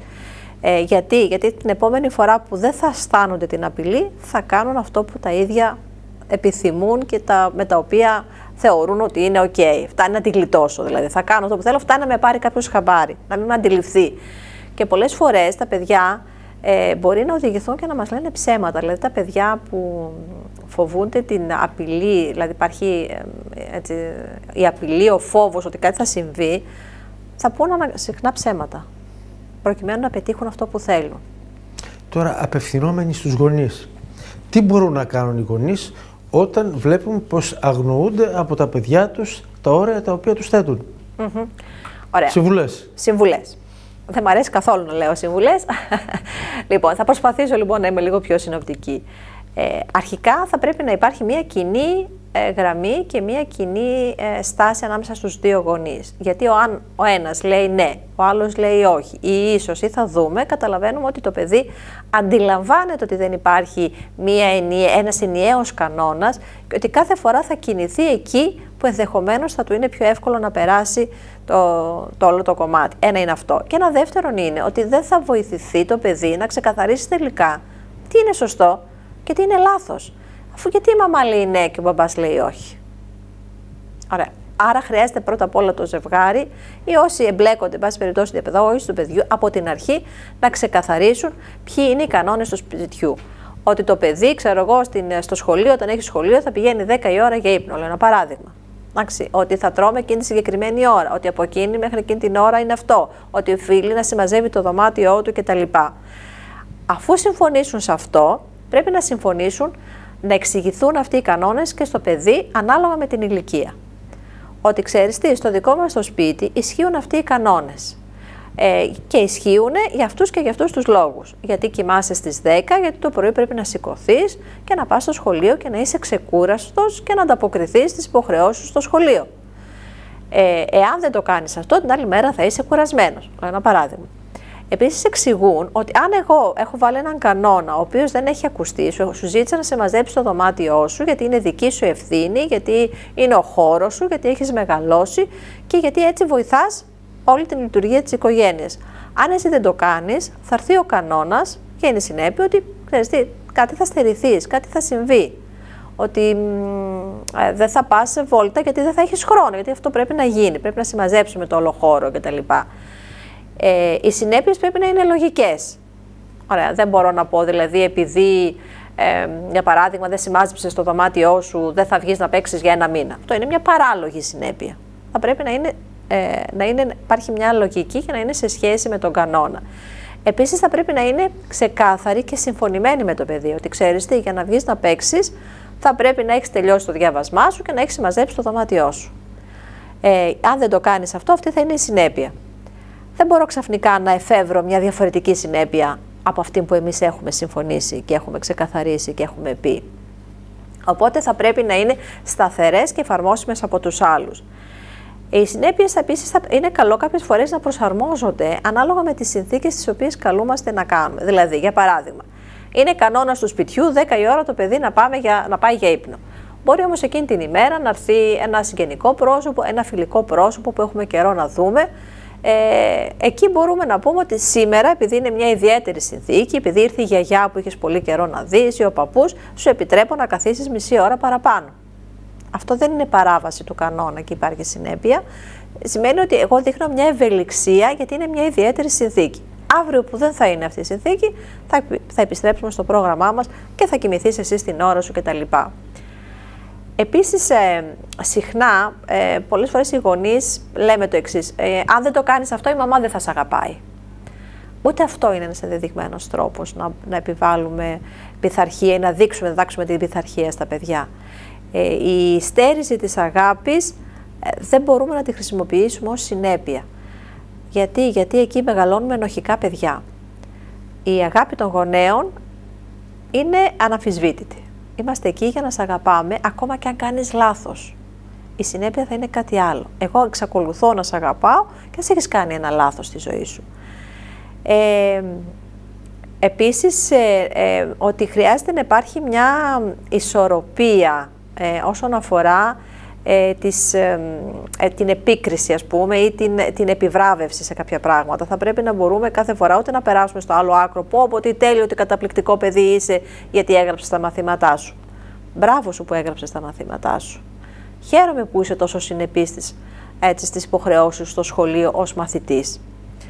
Γιατί την επόμενη φορά που δεν θα αισθάνονται την απειλή, θα κάνουν αυτό που τα ίδια επιθυμούν και με τα οποία θεωρούν ότι είναι ok. Φτάνει να τη γλιτώσω, δηλαδή θα κάνω αυτό που θέλω, φτάνει να με πάρει κάποιος χαμπάρι, να μην με αντιληφθεί. Και πολλές φορές τα παιδιά μπορεί να οδηγηθούν και να μας λένε ψέματα. Δηλαδή τα παιδιά που φοβούνται την απειλή, δηλαδή υπάρχει η απειλή, ο φόβος ότι κάτι θα συμβεί, θα πούν συχνά ψέματα, προκειμένου να πετύχουν αυτό που θέλουν. Τώρα, απευθυνόμενοι στους γονείς, τι μπορούν να κάνουν οι γονείς όταν βλέπουν πως αγνοούνται από τα παιδιά τους τα όρια τα οποία τους θέτουν? Ωραία. Συμβουλές. Δεν μ' αρέσει καθόλου να λέω συμβουλές. Λοιπόν, θα προσπαθήσω λοιπόν να είμαι λίγο πιο συνοπτική. Αρχικά θα πρέπει να υπάρχει μια κοινή γραμμή και μια κοινή στάση ανάμεσα στους δύο γονείς. Γιατί αν ο ένας λέει ναι, ο άλλος λέει όχι ή ίσως ή θα δούμε, καταλαβαίνουμε ότι το παιδί αντιλαμβάνεται ότι δεν υπάρχει ένας ενιαίος κανόνας και ότι κάθε φορά θα κινηθεί εκεί που ενδεχομένως θα του είναι πιο εύκολο να περάσει το όλο το κομμάτι. Ένα είναι αυτό. Και ένα δεύτερον είναι ότι δεν θα βοηθηθεί το παιδί να ξεκαθαρίσει τελικά τι είναι σωστό και τι είναι λάθος. Αφού γιατί η μαμά λέει ναι και ο μπαμπάς λέει όχι. Ωραία. Άρα χρειάζεται πρώτα απ' όλα το ζευγάρι ή όσοι εμπλέκονται, εν πάση περιπτώσει, διαπαιδαγώγηση του παιδιού, από την αρχή να ξεκαθαρίσουν ποιοι είναι οι κανόνες του σπιτιού. Ότι το παιδί, ξέρω εγώ, στο σχολείο, όταν έχει σχολείο, θα πηγαίνει 10 η ώρα για ύπνο. Λέω ένα παράδειγμα. Ότι θα τρώμε εκείνη τη συγκεκριμένη ώρα. Ότι από εκείνη μέχρι εκείνη την ώρα είναι αυτό. Ότι οφείλει να συμμαζεύει το δωμάτιό του κτλ. Αφού συμφωνήσουν σε αυτό, πρέπει να συμφωνήσουν να εξηγηθούν αυτοί οι κανόνες και στο παιδί ανάλογα με την ηλικία. Ότι ξέρεις τι, στο δικό μας το σπίτι ισχύουν αυτοί οι κανόνες. Και ισχύουν για αυτούς και για αυτούς τους λόγους. Γιατί κοιμάσαι στις 10, γιατί το πρωί πρέπει να σηκωθείς και να πας στο σχολείο και να είσαι ξεκούραστος και να ανταποκριθείς στις υποχρεώσεις στο σχολείο. Εάν δεν το κάνεις αυτό, την άλλη μέρα θα είσαι κουρασμένος. Ένα παράδειγμα. Επίσης εξηγούν ότι αν εγώ έχω βάλει έναν κανόνα ο οποίος δεν έχει ακουστεί, σου ζήτησα να σε μαζέψει το δωμάτιό σου γιατί είναι δική σου ευθύνη, γιατί είναι ο χώρος σου, γιατί έχεις μεγαλώσει και γιατί έτσι βοηθάς όλη την λειτουργία της οικογένειας. Αν εσύ δεν το κάνεις, θα έρθει ο κανόνας και είναι συνέπεια ότι ξέρεις τι, κάτι θα στερηθείς, κάτι θα συμβεί. Ότι δεν θα πας σε βόλτα γιατί δεν θα έχεις χρόνο, γιατί αυτό πρέπει να γίνει, πρέπει να συμμαζέψουμε το όλο χώρο κτλ. Οι συνέπειες πρέπει να είναι λογικές. Ωραία, δεν μπορώ να πω δηλαδή επειδή, για παράδειγμα, δεν συμμάζεψες το δωμάτιό σου, δεν θα βγεις να παίξεις για 1 μήνα. Αυτό είναι μια παράλογη συνέπεια. Θα πρέπει να υπάρχει μια λογική και να είναι σε σχέση με τον κανόνα. Επίσης θα πρέπει να είναι ξεκάθαρη και συμφωνημένη με το παιδί. Ότι ξέρεις τι, για να βγεις να παίξεις θα πρέπει να έχεις τελειώσει το διάβασμά σου και να έχεις συμμαζέψει το δωμάτιό σου. Αν δεν το κάνεις αυτό, αυτή θα είναι η συνέπεια. Δεν μπορώ ξαφνικά να εφεύρω μια διαφορετική συνέπεια από αυτή που εμείς έχουμε συμφωνήσει και έχουμε ξεκαθαρίσει και έχουμε πει. Οπότε θα πρέπει να είναι σταθερές και εφαρμόσιμες από τους άλλους. Οι συνέπειες επίσης είναι καλό κάποιες φορές να προσαρμόζονται ανάλογα με τις συνθήκες τις οποίες καλούμαστε να κάνουμε. Δηλαδή, για παράδειγμα, είναι κανόνας του σπιτιού 10 η ώρα το παιδί να πάει για ύπνο. Μπορεί όμως εκείνη την ημέρα να έρθει ένα συγγενικό πρόσωπο, ένα φιλικό πρόσωπο που έχουμε καιρό να δούμε. Εκεί μπορούμε να πούμε ότι σήμερα, επειδή είναι μια ιδιαίτερη συνθήκη, επειδή ήρθε η γιαγιά που είχες πολύ καιρό να δεις ή ο παππούς, σου επιτρέπω να καθίσεις μισή ώρα παραπάνω. Αυτό δεν είναι παράβαση του κανόνα και υπάρχει συνέπεια. Σημαίνει ότι εγώ δείχνω μια ευελιξία γιατί είναι μια ιδιαίτερη συνθήκη. Αύριο που δεν θα είναι αυτή η συνθήκη, θα επιστρέψουμε στο πρόγραμμά μας και θα κοιμηθείς εσύ στην ώρα σου κτλ. Επίσης, συχνά, πολλές φορές οι γονείς λέμε το εξής, αν δεν το κάνεις αυτό η μαμά δεν θα σε αγαπάει. Ούτε αυτό είναι ένας ενδεδειγμένος τρόπος να επιβάλλουμε πειθαρχία ή να διδάξουμε την πειθαρχία στα παιδιά. Η στέρηση της αγάπης δεν μπορούμε να τη χρησιμοποιήσουμε ως συνέπεια. Γιατί εκεί μεγαλώνουμε ενοχικά παιδιά. Η αγάπη των γονέων είναι αναμφισβήτητη. Είμαστε εκεί για να σε αγαπάμε, ακόμα και αν κάνεις λάθος. Η συνέπεια θα είναι κάτι άλλο. Εγώ εξακολουθώ να σε αγαπάω και ας έχεις κάνει ένα λάθος στη ζωή σου. Επίσης, ότι χρειάζεται να υπάρχει μια ισορροπία όσον αφορά την επίκριση, ας πούμε, ή την επιβράβευση σε κάποια πράγματα. Θα πρέπει να μπορούμε κάθε φορά ούτε να περάσουμε στο άλλο άκρο, πω τι τέλειο, τι καταπληκτικό παιδί είσαι, γιατί έγραψες τα μαθήματά σου. Μπράβο σου που έγραψες τα μαθήματά σου. Χαίρομαι που είσαι τόσο συνεπής στις υποχρεώσεις στο σχολείο ως μαθητής.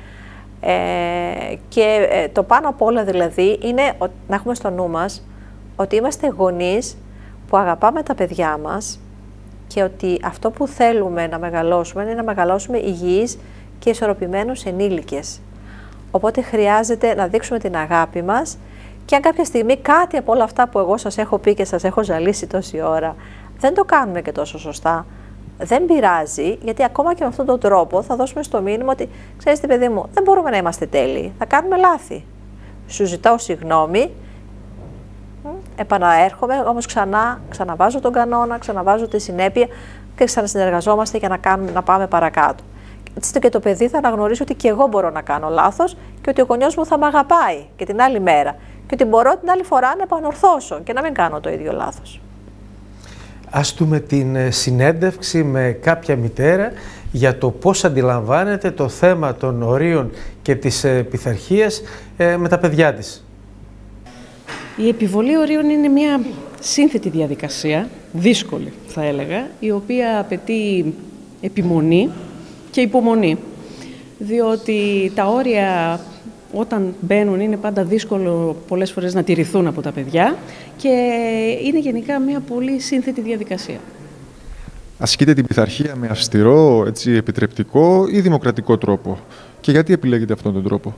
Και το πάνω απ' όλα δηλαδή είναι να έχουμε στο νου μας ότι είμαστε γονείς που αγαπάμε τα παιδιά μας και ότι αυτό που θέλουμε να μεγαλώσουμε είναι να μεγαλώσουμε υγιείς και ισορροπημένους ενήλικες. Οπότε χρειάζεται να δείξουμε την αγάπη μας και αν κάποια στιγμή κάτι από όλα αυτά που εγώ σας έχω πει και σας έχω ζαλίσει τόση ώρα δεν το κάνουμε και τόσο σωστά, δεν πειράζει, γιατί ακόμα και με αυτόν τον τρόπο θα δώσουμε στο μήνυμα ότι ξέρεις τι παιδί μου, δεν μπορούμε να είμαστε τέλειοι, θα κάνουμε λάθη. Σου ζητάω συγγνώμη, επαναέρχομαι, όμως ξαναβάζω τον κανόνα, ξαναβάζω τη συνέπεια και ξανασυνεργαζόμαστε για να πάμε παρακάτω. Έτσι και το παιδί θα αναγνωρίσει ότι και εγώ μπορώ να κάνω λάθος και ότι ο γονιός μου θα με αγαπάει και την άλλη μέρα και ότι μπορώ την άλλη φορά να επανορθώσω και να μην κάνω το ίδιο λάθος. Ας δούμε την συνέντευξη με κάποια μητέρα για το πώς αντιλαμβάνεται το θέμα των ορίων και της πειθαρχίας με τα παιδιά της. Η επιβολή ορίων είναι μια σύνθετη διαδικασία, δύσκολη θα έλεγα, η οποία απαιτεί επιμονή και υπομονή, διότι τα όρια όταν μπαίνουν είναι πάντα δύσκολο πολλές φορές να τηρηθούν από τα παιδιά και είναι γενικά μια πολύ σύνθετη διαδικασία. Ασκείτε την πειθαρχία με αυστηρό, έτσι, επιτρεπτικό ή δημοκρατικό τρόπο και γιατί επιλέγετε αυτόν τον τρόπο?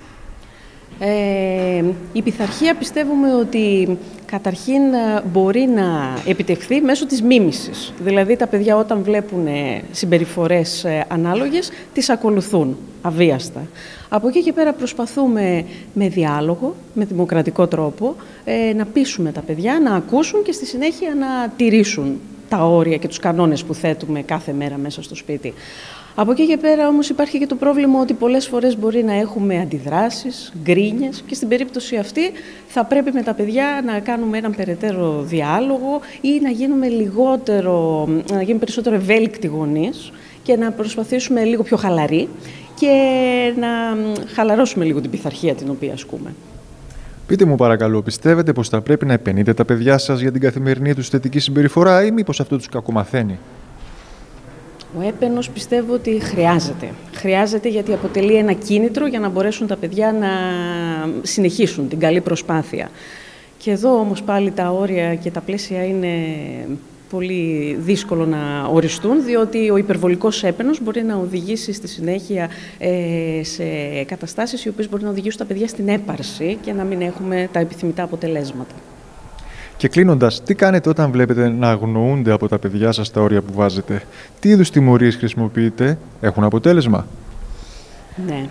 Η πειθαρχία πιστεύουμε ότι καταρχήν μπορεί να επιτευχθεί μέσω της μίμησης. Δηλαδή τα παιδιά όταν βλέπουν συμπεριφορές ανάλογες, τις ακολουθούν αβίαστα. Από εκεί και πέρα προσπαθούμε με διάλογο, με δημοκρατικό τρόπο, να πείσουμε τα παιδιά, να ακούσουν και στη συνέχεια να τηρήσουν τα όρια και τους κανόνες που θέτουμε κάθε μέρα μέσα στο σπίτι. Από εκεί και πέρα όμως υπάρχει και το πρόβλημα ότι πολλές φορές μπορεί να έχουμε αντιδράσεις, γκρίνιες και στην περίπτωση αυτή θα πρέπει με τα παιδιά να κάνουμε έναν περαιτέρω διάλογο ή να γίνουμε περισσότερο ευέλικτοι γονείς και να προσπαθήσουμε λίγο πιο χαλαροί και να χαλαρώσουμε λίγο την πειθαρχία την οποία ασκούμε. Πείτε μου παρακαλώ, πιστεύετε πως θα πρέπει να επενείτε τα παιδιά σας για την καθημερινή τους θετική συμπεριφορά ή μήπως αυτό τους κακομαθαίνει? Ο έπαινος πιστεύω ότι χρειάζεται. Χρειάζεται γιατί αποτελεί ένα κίνητρο για να μπορέσουν τα παιδιά να συνεχίσουν την καλή προσπάθεια. Και εδώ όμως πάλι τα όρια και τα πλαίσια είναι πολύ δύσκολο να οριστούν, διότι ο υπερβολικός έπαινος μπορεί να οδηγήσει στη συνέχεια σε καταστάσεις οι οποίες μπορεί να οδηγήσουν τα παιδιά στην έπαρση και να μην έχουμε τα επιθυμητά αποτελέσματα. Και κλείνοντας, τι κάνετε όταν βλέπετε να αγνοούνται από τα παιδιά σας τα όρια που βάζετε? Τι είδους τιμωρίες χρησιμοποιείτε? Έχουν αποτέλεσμα? Ναι.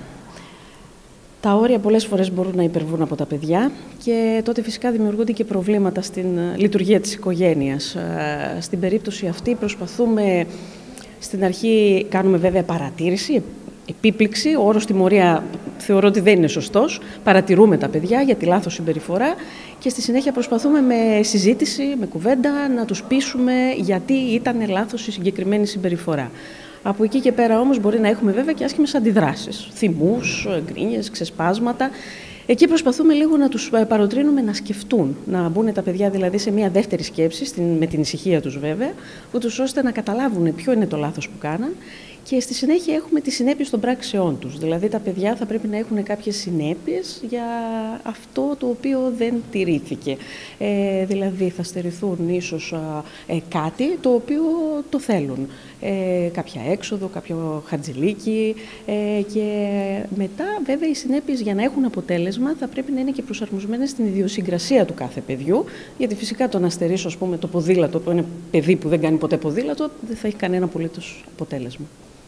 Τα όρια πολλές φορές μπορούν να υπερβούν από τα παιδιά και τότε φυσικά δημιουργούνται και προβλήματα στην λειτουργία της οικογένειας. Στην περίπτωση αυτή προσπαθούμε, στην αρχή κάνουμε βέβαια παρατήρηση, επίπληξη, ο όρος τιμωρία θεωρώ ότι δεν είναι σωστός, παρατηρούμε τα παιδιά για τη λάθος συμπεριφορά και στη συνέχεια προσπαθούμε με συζήτηση, με κουβέντα να τους πείσουμε γιατί ήταν λάθος η συγκεκριμένη συμπεριφορά. Από εκεί και πέρα όμως μπορεί να έχουμε βέβαια και άσχημες αντιδράσεις, θυμούς, γκρίνιες, ξεσπάσματα. Εκεί προσπαθούμε λίγο να τους παροτρύνουμε να σκεφτούν, να μπουν τα παιδιά δηλαδή σε μια δεύτερη σκέψη, με την ησυχία τους βέβαια, ούτως ώστε να καταλάβουν ποιο είναι το λάθος που κάναν και στη συνέχεια έχουμε τις συνέπειες των πράξεών τους. Δηλαδή τα παιδιά θα πρέπει να έχουν κάποιες συνέπειες για αυτό το οποίο δεν τηρήθηκε. Δηλαδή θα στερηθούν ίσως κάτι το οποίο το θέλουν. Κάποια έξοδο, κάποιο χατζηλίκι και μετά βέβαια οι συνέπειες για να έχουν αποτέλεσμα θα πρέπει να είναι και προσαρμοσμένες στην ιδιοσυγκρασία του κάθε παιδιού, γιατί φυσικά το να στερήσω ας πούμε το ποδήλατο που είναι παιδί που δεν κάνει ποτέ ποδήλατο δεν θα έχει κανένα απολύτως αποτέλεσμα.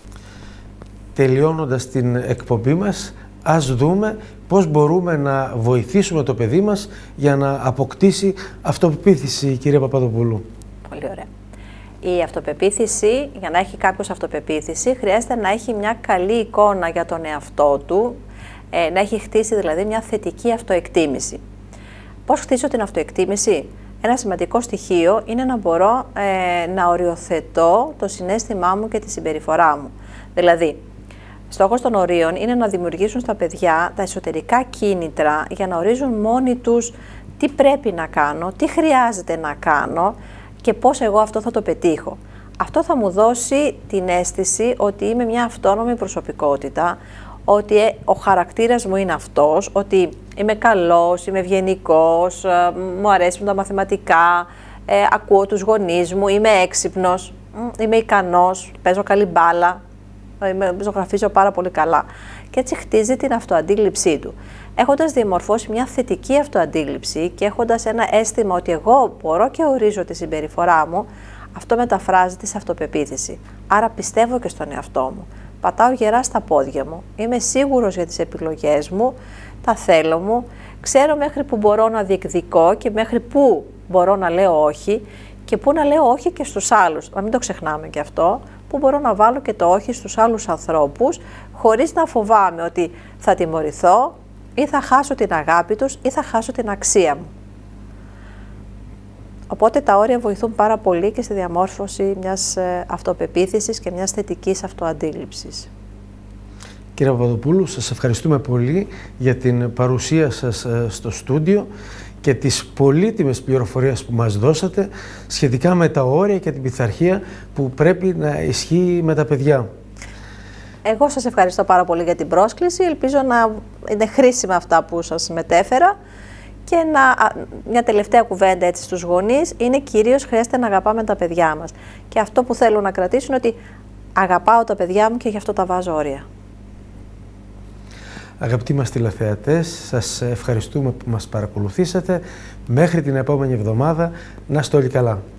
Τελειώνοντας την εκπομπή μας, ας δούμε πώς μπορούμε να βοηθήσουμε το παιδί μας για να αποκτήσει αυτοπεποίθηση, κυρία Παπαδοπούλου. Πολύ ωραία. Η αυτοπεποίθηση, για να έχει κάποιος αυτοπεποίθηση, χρειάζεται να έχει μια καλή εικόνα για τον εαυτό του, να έχει χτίσει δηλαδή μια θετική αυτοεκτίμηση. Πώς χτίσω την αυτοεκτίμηση? Ένα σημαντικό στοιχείο είναι να μπορώ να οριοθετώ το συναίσθημά μου και τη συμπεριφορά μου. Δηλαδή, Στόχος των ορίων είναι να δημιουργήσουν στα παιδιά τα εσωτερικά κίνητρα για να ορίζουν μόνοι τους τι πρέπει να κάνω, τι χρειάζεται να κάνω και πώς εγώ αυτό θα το πετύχω. Αυτό θα μου δώσει την αίσθηση ότι είμαι μια αυτόνομη προσωπικότητα, ότι ο χαρακτήρας μου είναι αυτός, ότι είμαι καλός, είμαι ευγενικός, μου αρέσουν τα μαθηματικά, ακούω τους γονείς μου, είμαι έξυπνος, είμαι ικανός, παίζω καλή μπάλα, ζωγραφίζω πάρα πολύ καλά. Και έτσι χτίζει την αυτοαντίληψή του. Έχοντας διαμορφώσει μια θετική αυτοαντίληψη και έχοντας ένα αίσθημα ότι εγώ μπορώ και ορίζω τη συμπεριφορά μου, αυτό μεταφράζεται σε αυτοπεποίθηση. Άρα πιστεύω και στον εαυτό μου. Πατάω γερά στα πόδια μου. Είμαι σίγουρος για τις επιλογές μου, τα θέλω μου. Ξέρω μέχρι που μπορώ να διεκδικώ και μέχρι που μπορώ να λέω όχι και που να λέω όχι και στους άλλους. Να μην το ξεχνάμε και αυτό. Που μπορώ να βάλω και το όχι στους άλλους ανθρώπους χωρίς να φοβάμαι ότι θα τιμωρηθώ ή θα χάσω την αγάπη τους ή θα χάσω την αξία μου. Οπότε τα όρια βοηθούν πάρα πολύ και στη διαμόρφωση μιας αυτοπεποίθησης και μιας θετικής αυτοαντίληψης. Κύριε Παπαδοπούλου, σας ευχαριστούμε πολύ για την παρουσία σας στο στούντιο και τις πολύτιμες πληροφορίες που μας δώσατε σχετικά με τα όρια και την πειθαρχία που πρέπει να ισχύει με τα παιδιά. Εγώ σας ευχαριστώ πάρα πολύ για την πρόσκληση. Ελπίζω να είναι χρήσιμα αυτά που σας μετέφερα. Και μια τελευταία κουβέντα έτσι στους γονείς είναι κυρίως χρειάζεται να αγαπάμε τα παιδιά μας. Και αυτό που θέλω να κρατήσουν είναι ότι αγαπάω τα παιδιά μου και γι' αυτό τα βάζω όρια. Αγαπητοί μας τηλεθεατές, σας ευχαριστούμε που μας παρακολουθήσατε. Μέχρι την επόμενη εβδομάδα, να είστε όλοι καλά.